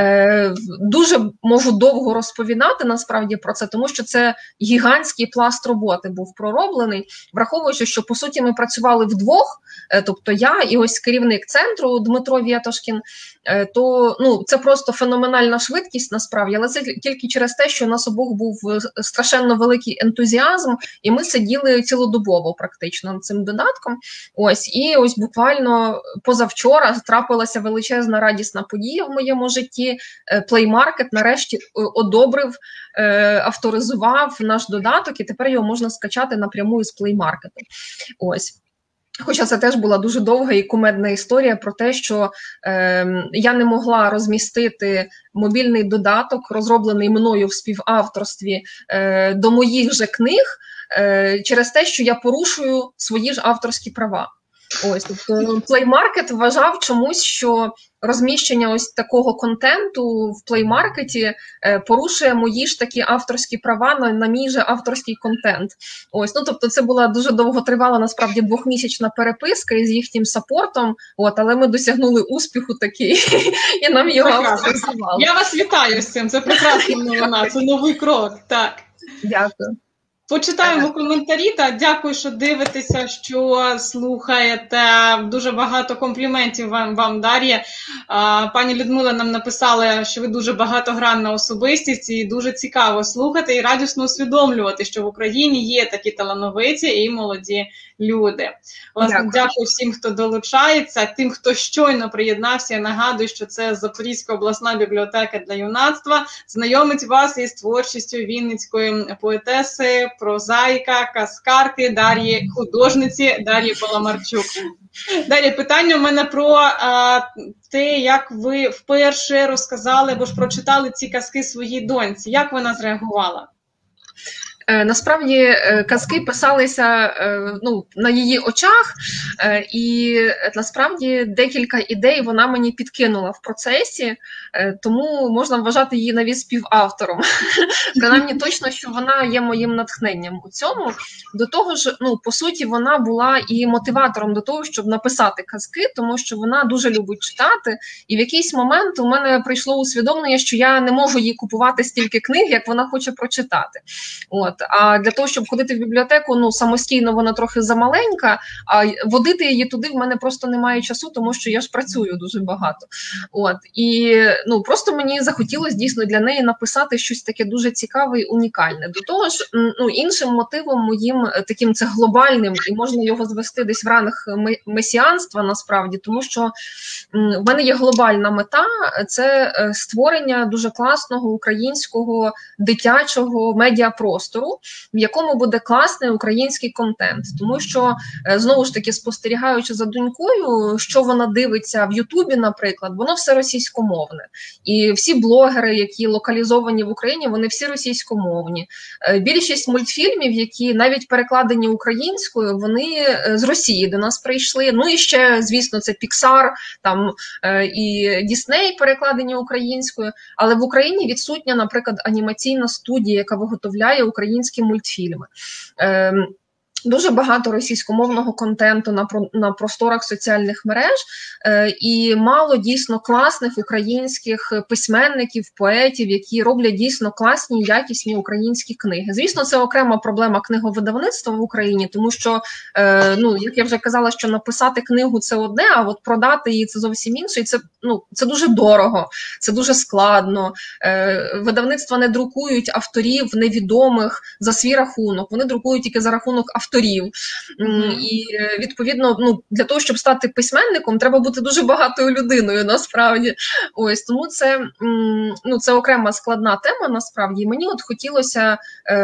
Дуже можу довго розповідати, насправді, про це, тому що це гігантський пласт роботи був пророблений, враховуючи, що, по суті, ми працювали вдвох, тобто я і ось керівник центру Дмитро Вєтошкін, то це просто феноменальна швидкість насправді, але це тільки через те, що у нас обох був страшенно великий ентузіазм, і ми сиділи цілодобово практично над цим додатком. І буквально позавчора трапилася величезна радісна подія в моєму житті. Play Market нарешті одобрив, авторизував наш додаток, і тепер його можна скачати напряму із Play Market. Хоча це теж була дуже довга і кумедна історія про те, що я не могла розмістити мобільний додаток, розроблений мною в співавторстві, до моїх же книг, через те, що я порушую свої ж авторські права. Тобто Play Market вважав чомусь, що розміщення ось такого контенту в Play Market порушує мої ж такі авторські права на мій же авторський контент. Тобто це була дуже довготривала, насправді, 2-місячна переписка із їхнім саппортом, але ми досягнули успіху такий, і нам його авторизували. Я вас вітаю з цим, це прекрасна новина, це новий крок, так. Дякую. Почитаємо коментарі, та дякую, що дивитеся, що слухаєте. Дуже багато компліментів вам, Дар'я. Пані Людмила нам написала, що ви дуже багатогранна особистість і дуже цікаво слухати і радісно усвідомлювати, що в Україні є такі талановиті і молоді люди. Власне, дякую всім, хто долучається, тим, хто щойно приєднався. Я нагадую, що це Запорізька обласна бібліотека для юнацтва. Знайомить вас із творчістю вінницької поетеси, прозаїка, казкарки Дар'ї, художниці Дар'ї Паламарчук. Далі питання у мене про те, як ви вперше розказали або ж прочитали ці казки своїй доньці. Як вона зреагувала? Насправді казки писалися на її очах, і насправді декілька ідей вона мені підкинула в процесі, тому можна вважати її навіть співавтором. Принаймні точно, що вона є моїм натхненням у цьому. До того ж, по суті, вона була і мотиватором до того, щоб написати казки, тому що вона дуже любить читати, і в якийсь момент у мене прийшло усвідомлення, що я не можу їй купувати стільки книг, як вона хоче прочитати. А для того, щоб ходити в бібліотеку, самостійно вона трохи замаленька, а водити її туди в мене просто немає часу, тому що я ж працюю дуже багато. І просто мені захотілося дійсно для неї написати щось таке дуже цікаве і унікальне. До того ж, іншим мотивом моїм таким це глобальним, і можна його звести десь в ранг месіанства насправді, тому що в мене є глобальна мета – це створення дуже класного українського дитячого медіапростору, простору, в якому буде класний український контент. Тому що, знову ж таки, спостерігаючи за донькою, що вона дивиться в Ютубі, наприклад, воно все російськомовне. І всі блогери, які локалізовані в Україні, вони всі російськомовні. Більшість мультфільмів, які навіть перекладені українською, вони з Росії до нас прийшли. Ну і ще, звісно, це Pixar, там і Disney перекладені українською, але в Україні відсутня, наприклад, анімаційна студія, яка виготовляє українські мультфільми. Дуже багато російськомовного контенту на просторах соціальних мереж, і мало дійсно класних українських письменників, поетів, які роблять дійсно класні, якісні українські книги. Звісно, це окрема проблема книговидавництва в Україні, тому що, ну, як я вже казала, що написати книгу – це одне, а от продати її – це зовсім інше, і це дуже дорого, це дуже складно. Видавництва не друкують авторів невідомих за свій рахунок, вони друкують тільки за рахунок авторів. І, відповідно, ну, для того, щоб стати письменником, треба бути дуже багатою людиною, насправді. Ось, тому це окрема складна тема, насправді. І мені от хотілося,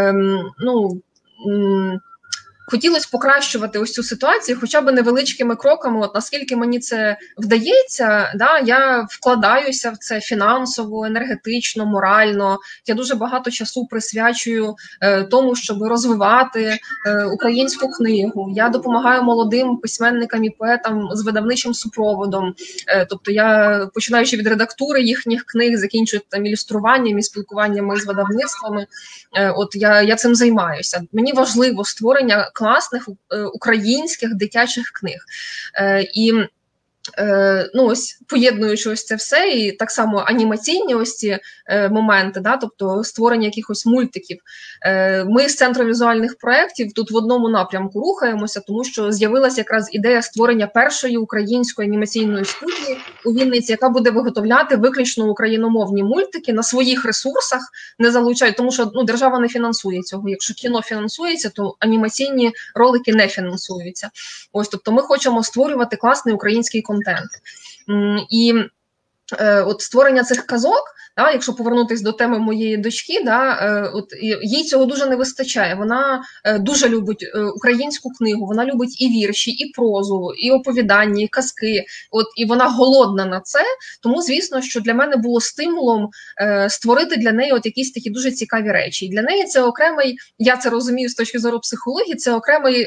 хотілося покращувати ось цю ситуацію хоча б невеличкими кроками. От наскільки мені це вдається, да, я вкладаюся в це фінансово, енергетично, морально. Я дуже багато часу присвячую тому, щоб розвивати українську книгу. Я допомагаю молодим письменникам і поетам з видавничим супроводом. Тобто я, починаючи від редактури їхніх книг, закінчую там ілюструванням і спілкуваннями з видавництвами. От я цим займаюся. Мені важливо створення класних українських дитячих книг. І ось, поєднуючи ось це все, і так само анімаційні ось ці моменти, да, тобто створення якихось мультиків. Ми з Центром візуальних проєктів тут в одному напрямку рухаємося, тому що з'явилася якраз ідея створення першої української анімаційної студії у Вінниці, яка буде виготовляти виключно україномовні мультики на своїх ресурсах, не залучають, тому що держава не фінансує цього. Якщо кіно фінансується, то анімаційні ролики не фінансуються. Ось, тобто ми хочемо створювати класний український контент. І от створення цих казок, да, якщо повернутися до теми моєї дочки, да, от їй цього дуже не вистачає. Вона дуже любить українську книгу, вона любить і вірші, і прозу, і оповідання, і казки. От, і вона голодна на це, тому, звісно, що для мене було стимулом створити для неї от якісь такі дуже цікаві речі. І для неї це окремий, я це розумію з точки зору психології, це окремий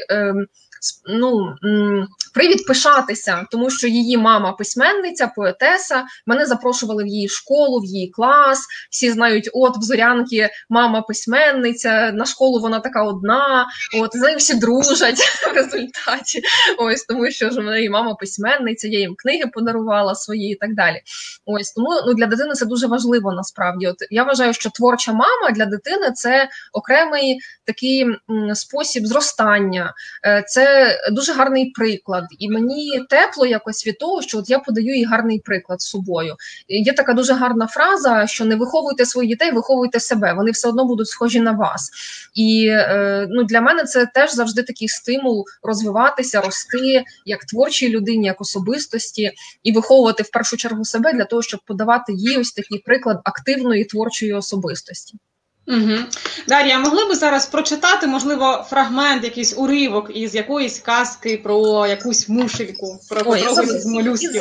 привід пишатися, тому що її мама письменниця, поетеса, мене запрошували в її школу, в її клас, всі знають, от в Зорянки мама письменниця, на школу вона така одна, от з нею всі дружать в результаті, ось, тому що ж в неї мама письменниця, я їм книги подарувала свої і так далі. Ось, тому для дитини це дуже важливо насправді. От я вважаю, що творча мама для дитини – це окремий такий спосіб зростання, це дуже гарний приклад. І мені тепло якось від того, що от я подаю їй гарний приклад з собою. Є така дуже гарна фраза, що не виховуйте своїх дітей, виховуйте себе. Вони все одно будуть схожі на вас. І для мене це теж завжди такий стимул розвиватися, рости як творчій людині, як особистості, і виховувати в першу чергу себе для того, щоб подавати їй ось такий приклад активної творчої особистості. Угу. Дар'я, могли б зараз прочитати, можливо, фрагмент, якийсь уривок із якоїсь казки про якусь мушельку, про когось з молюсків?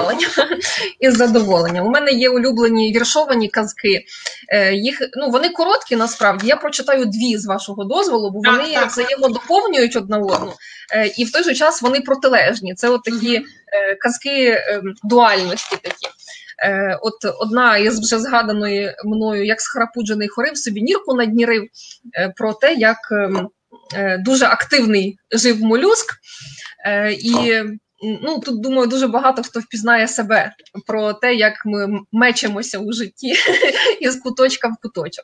Із задоволенням. У мене є улюблені віршовані казки. Вони короткі, насправді. Я прочитаю дві з вашого дозволу, бо вони взаємодоповнюють одна одну. І в той же час вони протилежні. Це от такі казки дуальності такі. От одна із вже згаданої мною, як схарапуджений хорив, собі нірку наднірив, про те, як дуже активний жив молюск. І тут, думаю, дуже багато хто впізнає себе про те, як ми мечемося у житті із куточка в куточок.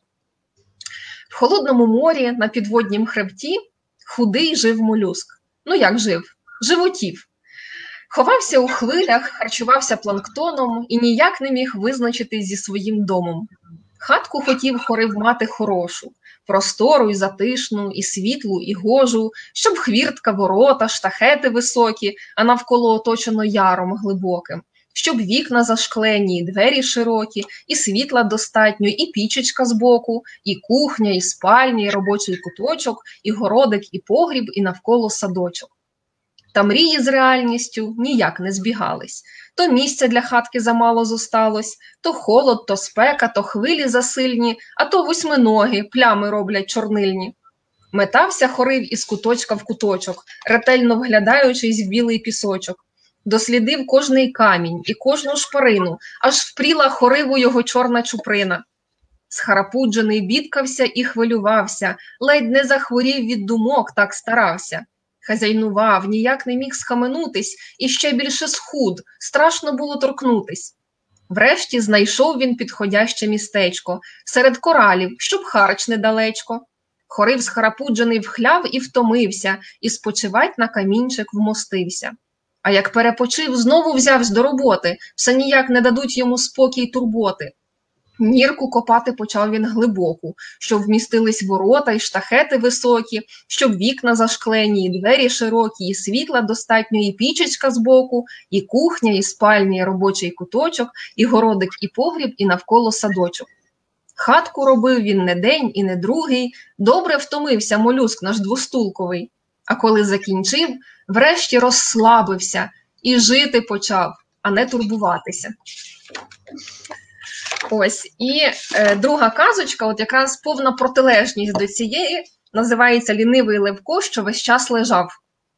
В холодному морі на підводнім хребті худий жив молюск. Як жив? Животів. Ховався у хвилях, харчувався планктоном і ніяк не міг визначитись зі своїм домом. Хатку хотів хорив мати хорошу, простору і затишну, і світлу, і гожу, щоб хвіртка, ворота, штахети високі, а навколо оточено яром глибоким. щоб вікна зашклені, і двері широкі, і світла достатньо, і пічечка збоку, і кухня, і спальня, і робочий куточок, і городик, і погріб, і навколо садочок. Та мрії з реальністю ніяк не збігались. То місця для хатки замало зосталось, то холод, то спека, то хвилі засильні, а то восьминоги, плями роблять чорнильні. Метався Хорив із куточка в куточок, ретельно вглядаючись в білий пісочок. Дослідив кожний камінь і кожну шпарину, аж впріла Хориву його чорна чуприна. Схарапуджений бідкався і хвилювався, ледь не захворів від думок, так старався. Хазяйнував, ніяк не міг схаменутись, і ще більше схуд, страшно було торкнутись. Врешті знайшов він підходяще містечко, серед коралів, щоб харч недалечко. Хорив схарапуджений вхляв і втомився, і спочивать на камінчик вмостився. А як перепочив, знову взявсь до роботи, все ніяк не дадуть йому спокій й турботи. Нірку копати почав він глибоку, щоб вмістились ворота й штахети високі, щоб вікна зашклені, і двері широкі, і світла достатньо, і пічечка збоку, і кухня, і спальня, і робочий куточок, і городик, і погріб, і навколо садочок. Хатку робив він не день і не другий, добре втомився молюск наш двостулковий. А коли закінчив, врешті розслабився і жити почав, а не турбуватися. Ось, і друга казочка, от якраз повна протилежність до цієї, називається «Лінивий Левко, що весь час лежав».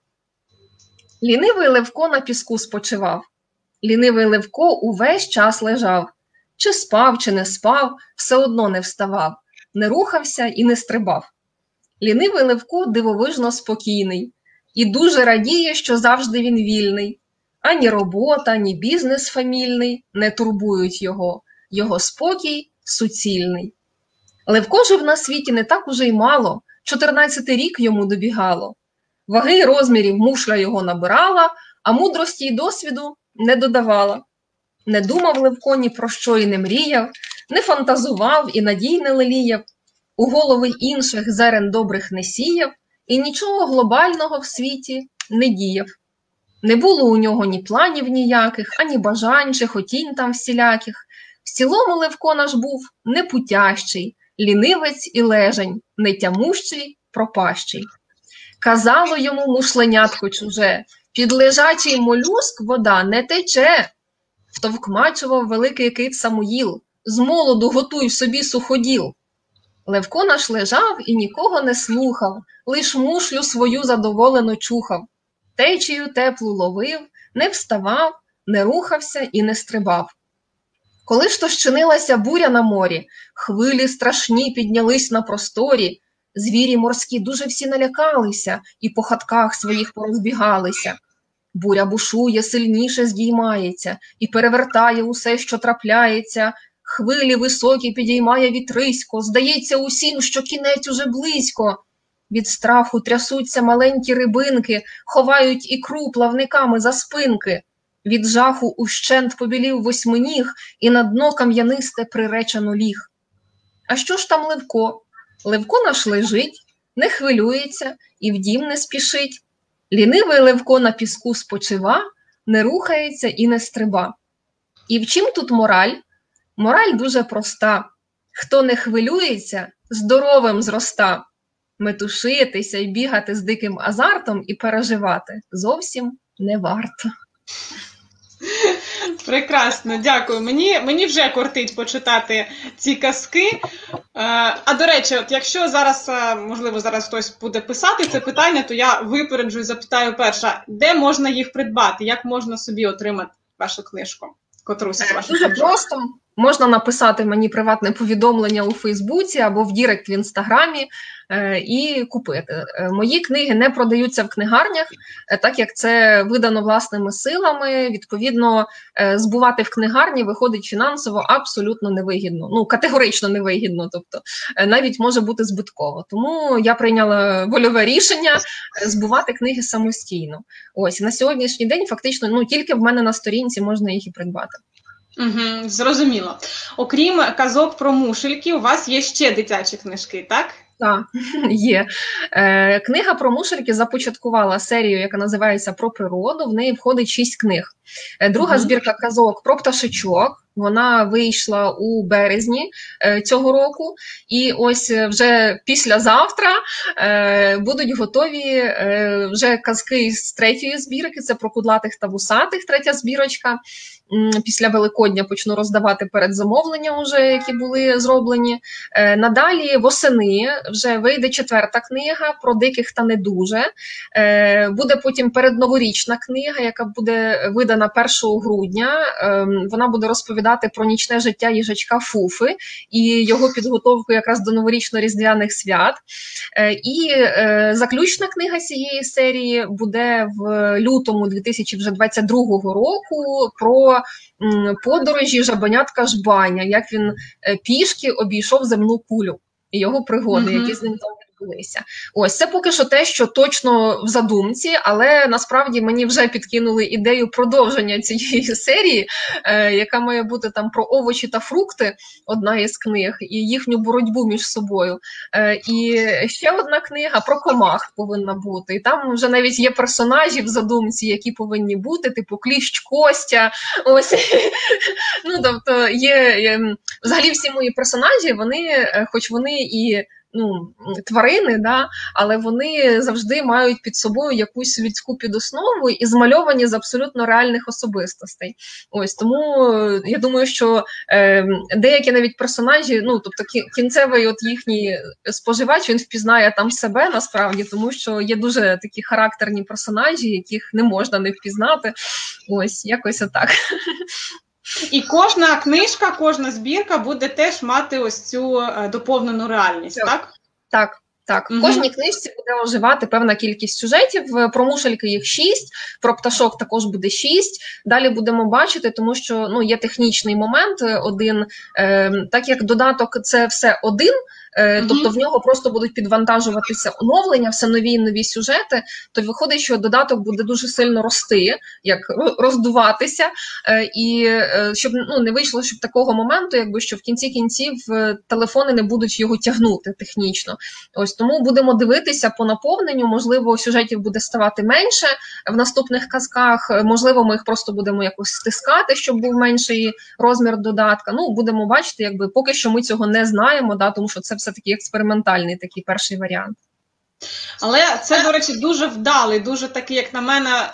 Лінивий Левко на піску спочивав. Лінивий Левко увесь час лежав. Чи спав, чи не спав, все одно не вставав, не рухався і не стрибав. Лінивий Левко дивовижно спокійний і дуже радіє, що завжди він вільний. Ані робота, ні бізнес фамільний не турбують його спокій суцільний. Левко жив на світі не так уже й мало, 14 рік йому добігало. Ваги й розмірів мушля його набирала, а мудрості й досвіду не додавала. Не думав Левко ні про що і не мріяв, не фантазував і надій не леліяв, у голови інших зерен добрих не сіяв і нічого глобального в світі не діяв. Не було у нього ні планів ніяких, ані бажань чи хотінь там всіляких. В цілому Левко наш був непутящий, лінивець і лежень, нетямущий, пропащий. Казало йому мушленятко чуже, під лежачий молюск вода не тече. Втовкмачував великий кит Самуїл, з молоду готуй собі суходіл. Левко наш лежав і нікого не слухав, лиш мушлю свою задоволено чухав. Течію теплу ловив, не вставав, не рухався і не стрибав. Коли ж то щинилася буря на морі, хвилі страшні піднялись на просторі, звірі морські дуже всі налякалися і по хатках своїх порозбігалися. Буря бушує, сильніше здіймається і перевертає усе, що трапляється. Хвилі високі підіймає вітрисько, здається усім, що кінець уже близько. Від страху трясуться маленькі рибинки, ховають ікру плавниками за спинки. Від жаху ущент побілів восьминіг і на дно кам'янисте приречено ліг. А що ж там Левко? Левко наш лежить, не хвилюється і в дім не спішить. Лінивий Левко на піску спочива, не рухається і не стриба. І в чим тут мораль? Мораль дуже проста. Хто не хвилюється, здоровим зроста. Метушитися й бігати з диким азартом і переживати зовсім не варто. Прекрасно, дякую. Мені вже кортить почитати ці казки. А до речі, от якщо зараз, можливо, зараз хтось буде писати це питання, то я випереджу і запитаю перша, де можна їх придбати, як можна собі отримати вашу книжку? Дуже просто. Можна написати мені приватне повідомлення у Фейсбуці або в Дірект в Інстаграмі і купити. Мої книги не продаються в книгарнях, так як це видано власними силами. Відповідно, збувати в книгарні виходить фінансово абсолютно невигідно. Ну, категорично невигідно, тобто навіть може бути збитково. Тому я прийняла вольове рішення збувати книги самостійно. Ось, на сьогоднішній день фактично тільки в мене на сторінці можна їх і придбати. Угу, зрозуміло. Окрім казок про мушельки, у вас є ще дитячі книжки, так? Так, є. Книга про мушельки започаткувала серію, яка називається «Про природу». В неї входить 6 книг. Друга збірка казок про пташечок. Вона вийшла у березні цього року, і ось вже післязавтра будуть готові вже казки з третьої збірки, це про кудлатих та вусатих, третя збірочка. Після Великодня почну роздавати передзамовлення, вже, які були зроблені. Надалі восени вже вийде четверта книга про диких та не дуже. Буде потім передноворічна книга, яка буде видана 1 грудня. Вона буде розповідати про нічне життя їжачка Фуфи і його підготовку якраз до новорічно-різдвяних свят. І заключна книга цієї серії буде в лютому 2022 року про подорожі жабенятка Жбаня, як він пішки обійшов земну кулю і його пригоди, які з ним там відбулися. Ось, це поки що те, що точно в задумці, але насправді мені вже підкинули ідею продовження цієї серії, яка має бути там про овочі та фрукти, одна із книг, і їхню боротьбу між собою. І ще одна книга про комах повинна бути. І там вже навіть є персонажі в задумці, які повинні бути, типу Кліщ Костя. Ось. Ну, тобто є взагалі всі мої персонажі, вони, хоч вони і тварини, да, але вони завжди мають під собою якусь людську підоснову і змальовані з абсолютно реальних особистостей. Ось, тому я думаю, що деякі навіть персонажі, тобто кінцевий от їхній споживач, він впізнає там себе насправді, тому що є дуже такі характерні персонажі, яких не можна не впізнати. Ось, якось отак. І кожна книжка, кожна збірка буде теж мати ось цю доповнену реальність, так? Так. В кожній книжці буде оживати певна кількість сюжетів. Про мушельки їх 6, про пташок також буде 6. Далі будемо бачити, тому що є технічний момент один. Так як додаток це все один, тобто в нього просто будуть підвантажуватися оновлення, все нові і нові сюжети, то виходить, що додаток буде дуже сильно рости, як роздуватися, і щоб не вийшло, щоб такого моменту, якби що в кінці кінців телефони не будуть його тягнути технічно. Ось тому будемо дивитися по наповненню, можливо, сюжетів буде ставати менше в наступних казках, можливо, ми їх просто будемо якось стискати, щоб був менший розмір додатка. Будемо бачити, якби поки що ми цього не знаємо, да, тому що це все-таки експериментальний такий перший варіант. Але це, до речі, дуже вдалий, дуже такий, як на мене,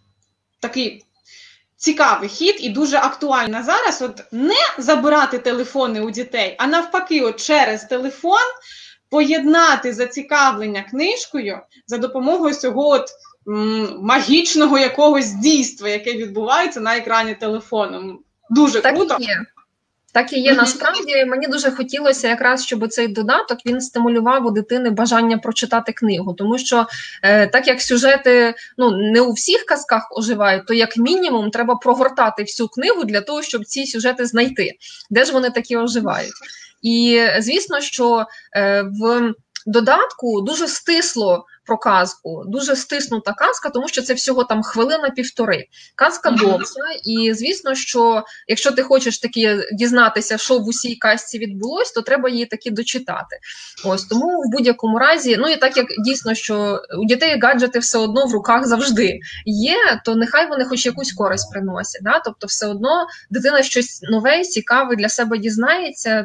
такий цікавий хід і дуже актуально зараз. От не забирати телефони у дітей, а навпаки, от через телефон поєднати зацікавлення книжкою за допомогою цього магічного якогось дійства, яке відбувається на екрані телефону. Дуже круто. Так і є, насправді. Мені дуже хотілося якраз, щоб цей додаток, він стимулював у дитини бажання прочитати книгу. Тому що, так як сюжети не у всіх казках оживають, то як мінімум треба прогортати всю книгу для того, щоб ці сюжети знайти. Де ж вони такі оживають? І, звісно, що в додатку дуже стисло про казку, дуже стиснута казка, тому що це всього там хвилина-півтори. Казка довга, і звісно, що якщо ти хочеш таки дізнатися, що в усій казці відбулось, то треба її таки дочитати. Ось, тому в будь-якому разі, і так як дійсно, що у дітей гаджети все одно в руках завжди є, то нехай вони хоч якусь користь приносять, да? Тобто все одно дитина щось нове, цікаве для себе дізнається,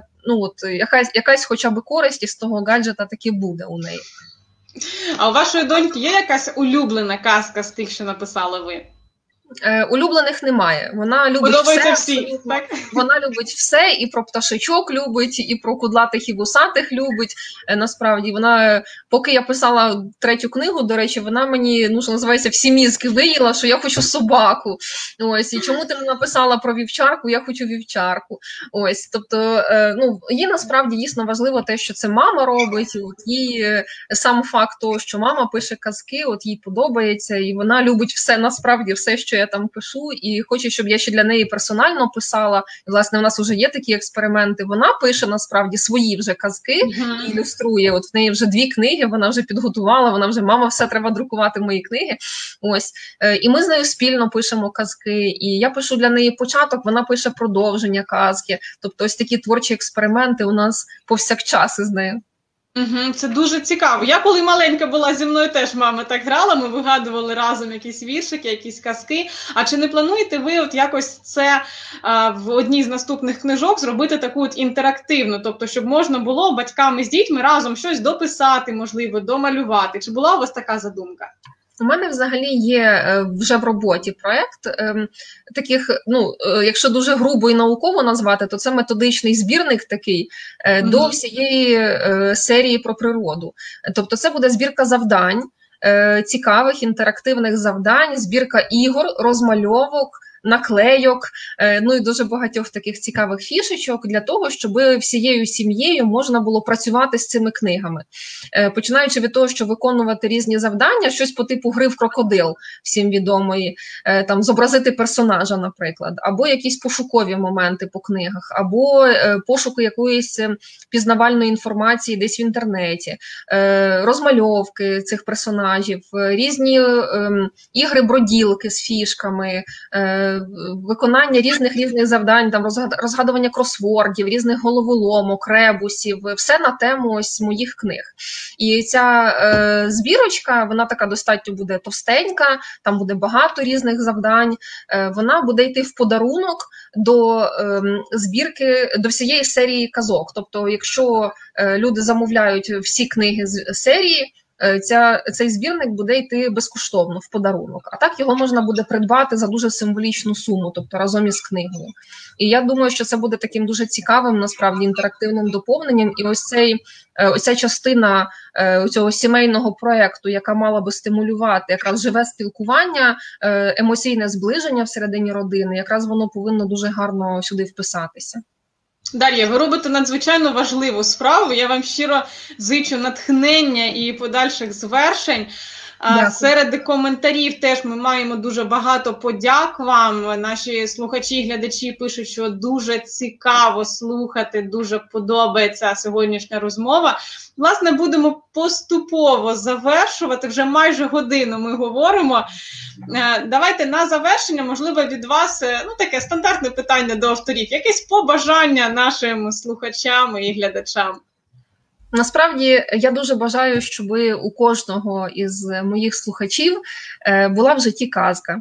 якась хоча б користь із того гаджета таки буде у неї. А у вашої доньки є якась улюблена казка з тих, що написали ви? Улюблених немає. Вона любить подобається все. Всі, так? Вона любить все, і про пташечок любить, і про кудлатих і вусатих любить. Насправді, вона, поки я писала третю книгу, до речі, вона мені, що називається, всі мізки виїла, що я хочу собаку. Ось, і чому ти не написала про вівчарку, я хочу вівчарку. Ось, тобто, їй насправді дійсно важливо те, що це мама робить, от їй сам факт того, що мама пише казки, от їй подобається, і вона любить все, насправді, все, що я там пишу, і хоче, щоб я ще для неї персонально писала. І, власне, у нас вже є такі експерименти. Вона пише, насправді, свої вже казки, і ілюструє. От в неї вже 2 книги, вона вже підготувала, вона вже, мама, все, треба друкувати мої книги. Ось. І ми з нею спільно пишемо казки, і я пишу для неї початок, вона пише продовження казки. Тобто ось такі творчі експерименти у нас повсякчас із нею. Це дуже цікаво. Я коли маленька була, зі мною теж мама так грала, ми вигадували разом якісь віршики, якісь казки. А чи не плануєте ви от якось це в одній з наступних книжок зробити таку от інтерактивну, тобто щоб можна було батьками з дітьми разом щось дописати, можливо, домалювати? Чи була у вас така задумка? У мене взагалі є вже в роботі проєкт таких, якщо дуже грубо і науково назвати, то це методичний збірник такий до всієї серії про природу. Тобто це буде збірка завдань, цікавих інтерактивних завдань, збірка ігор, розмальовок, наклейок, і дуже багатьох таких цікавих фішечок для того, щоб всією сім'єю можна було працювати з цими книгами. Починаючи від того, що виконувати різні завдання, щось по типу гри в крокодил, всім відомої, там зобразити персонажа, наприклад, або якісь пошукові моменти по книгах, або пошуку якоїсь пізнавальної інформації десь в інтернеті, розмальовки цих персонажів, різні ігри-броділки з фішками, виконання різних завдань, там розгадування кросвордів, різних головоломок, ребусів, все на тему ось моїх книг. І ця збірочка, вона така достатньо буде товстенька, там буде багато різних завдань, вона буде йти в подарунок до збірки, до всієї серії казок. Тобто, якщо люди замовляють всі книги з серії, цей збірник буде йти безкоштовно в подарунок. А так його можна буде придбати за дуже символічну суму, тобто разом із книгою. І я думаю, що це буде таким дуже цікавим, насправді, інтерактивним доповненням. І ось ця частина цього сімейного проєкту, яка мала би стимулювати якраз живе спілкування, емоційне зближення всередині родини, якраз воно повинно дуже гарно сюди вписатися. Дар'я, ви робите надзвичайно важливу справу. Я вам щиро зичу натхнення і подальших звершень. Дякую. Серед коментарів теж ми маємо дуже багато подяк вам. Наші слухачі і глядачі пишуть, що дуже цікаво слухати, дуже подобається сьогоднішня розмова. Власне, будемо поступово завершувати, вже майже годину ми говоримо. Давайте на завершення, можливо, від вас, таке стандартне питання до авторів, якесь побажання нашим слухачам і глядачам. Насправді, я дуже бажаю, щоб у кожного із моїх слухачів була в житті казка.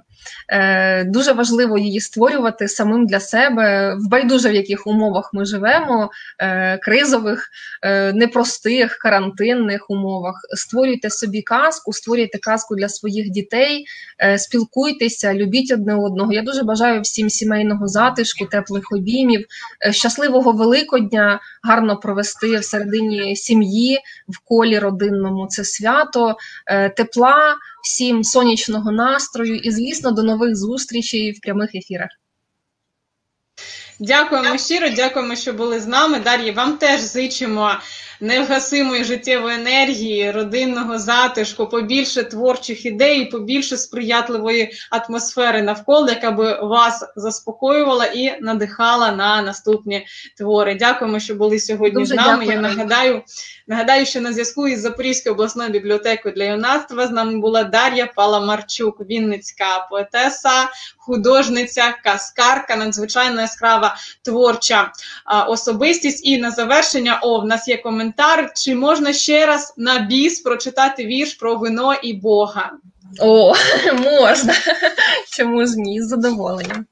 Дуже важливо її створювати самим для себе, в байдуже в яких умовах ми живемо, кризових, непростих, карантинних умовах. Створюйте собі казку, створюйте казку для своїх дітей, спілкуйтеся, любіть одне одного. Я дуже бажаю всім сімейного затишку, теплих обіймів, щасливого Великодня, гарно провести всередині сім'ї, в колі родинному це свято, тепла, всім сонячного настрою і, звісно, до нових зустрічей в прямих ефірах. Дякуємо щиро, дякуємо, що були з нами. Дар'я, вам теж зичимо невгасимої життєвої енергії, родинного затишку, побільше творчих ідей, побільше сприятливої атмосфери навколо, яка би вас заспокоювала і надихала на наступні твори. Дякуємо, що були сьогодні дуже з нами. Дякую. Я нагадаю, що на зв'язку із Запорізькою обласною бібліотекою для юнацтва з нами була Дар'я Паламарчук, вінницька поетеса, художниця, казкарка, надзвичайно яскрава творча особистість. І на завершення, в нас є коментар, чи можна ще раз на біс прочитати вірш про вино і Бога? Можна. Чому ж ні? З задоволенням.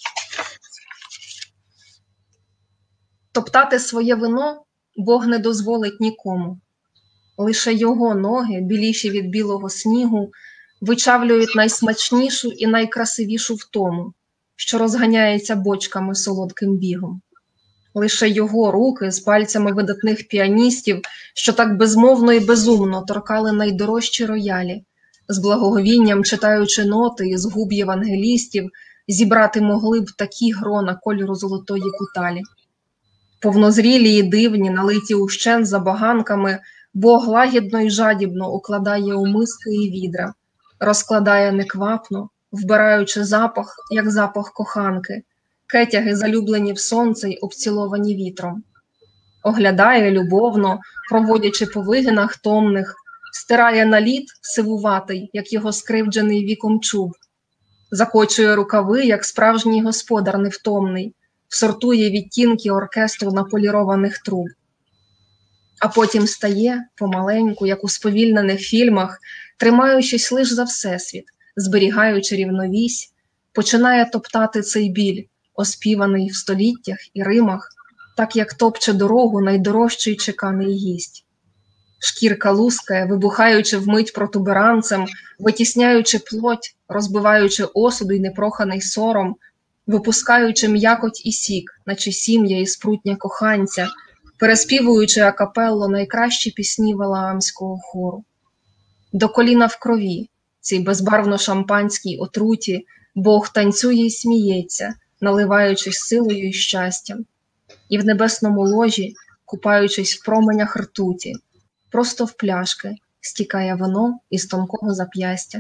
Топтати своє вино Бог не дозволить нікому. Лише його ноги, біліші від білого снігу, вичавлюють найсмачнішу і найкрасивішу втому, що розганяється бочками солодким бігом. Лише його руки з пальцями видатних піаністів, що так безмовно і безумно торкали найдорожчі роялі, з благоговінням читаючи ноти із губ євангелістів, зібрати могли б такі грона кольору золотої куталі. Повнозрілі і дивні, налиті ущен забаганками, Бог лагідно і жадібно укладає у миски і відра, розкладає неквапно, вбираючи запах, як запах коханки, кетяги залюблені в сонце й обціловані вітром. Оглядає любовно, проводячи по вигинах томних, стирає на лід сивуватий, як його скривджений віком чуб, закочує рукави, як справжній господар невтомний, сортує відтінки оркестру наполірованих труб. а потім стає помаленьку, як у сповільнених фільмах, тримаючись лиш за всесвіт, зберігаючи рівновісь, починає топтати цей біль, оспіваний в століттях і римах, так як топче дорогу найдорожчий чеканий гість. Шкірка лускає, вибухаючи вмить протуберанцем, витісняючи плоть, розбиваючи осуд і непроханий сором, випускаючи м'якоть і сік, наче сім'я і спрутня коханця, переспівуючи акапелло найкращі пісні валаамського хору. До коліна в крові, цій безбарвно-шампанській отруті, Бог танцює й сміється, наливаючись силою й щастям. І в небесному ложі, купаючись в променях ртуті, просто в пляшки стікає вино із тонкого зап'ястя.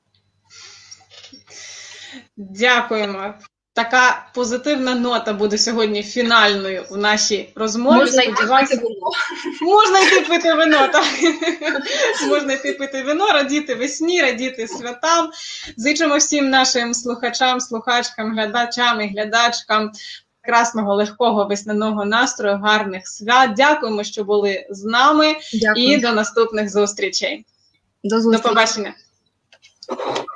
Дякуємо. Така позитивна нота буде сьогодні фінальною в нашій розмові. Можна йти пити вино. Можна йти пити вино, так. Можна йти пити вино, радіти весні, радіти святам. Зичимо всім нашим слухачам, слухачкам, глядачам і глядачкам прекрасного, легкого весняного настрою, гарних свят. Дякуємо, що були з нами. Дякую. І до наступних зустрічей. До зустрічі. До побачення.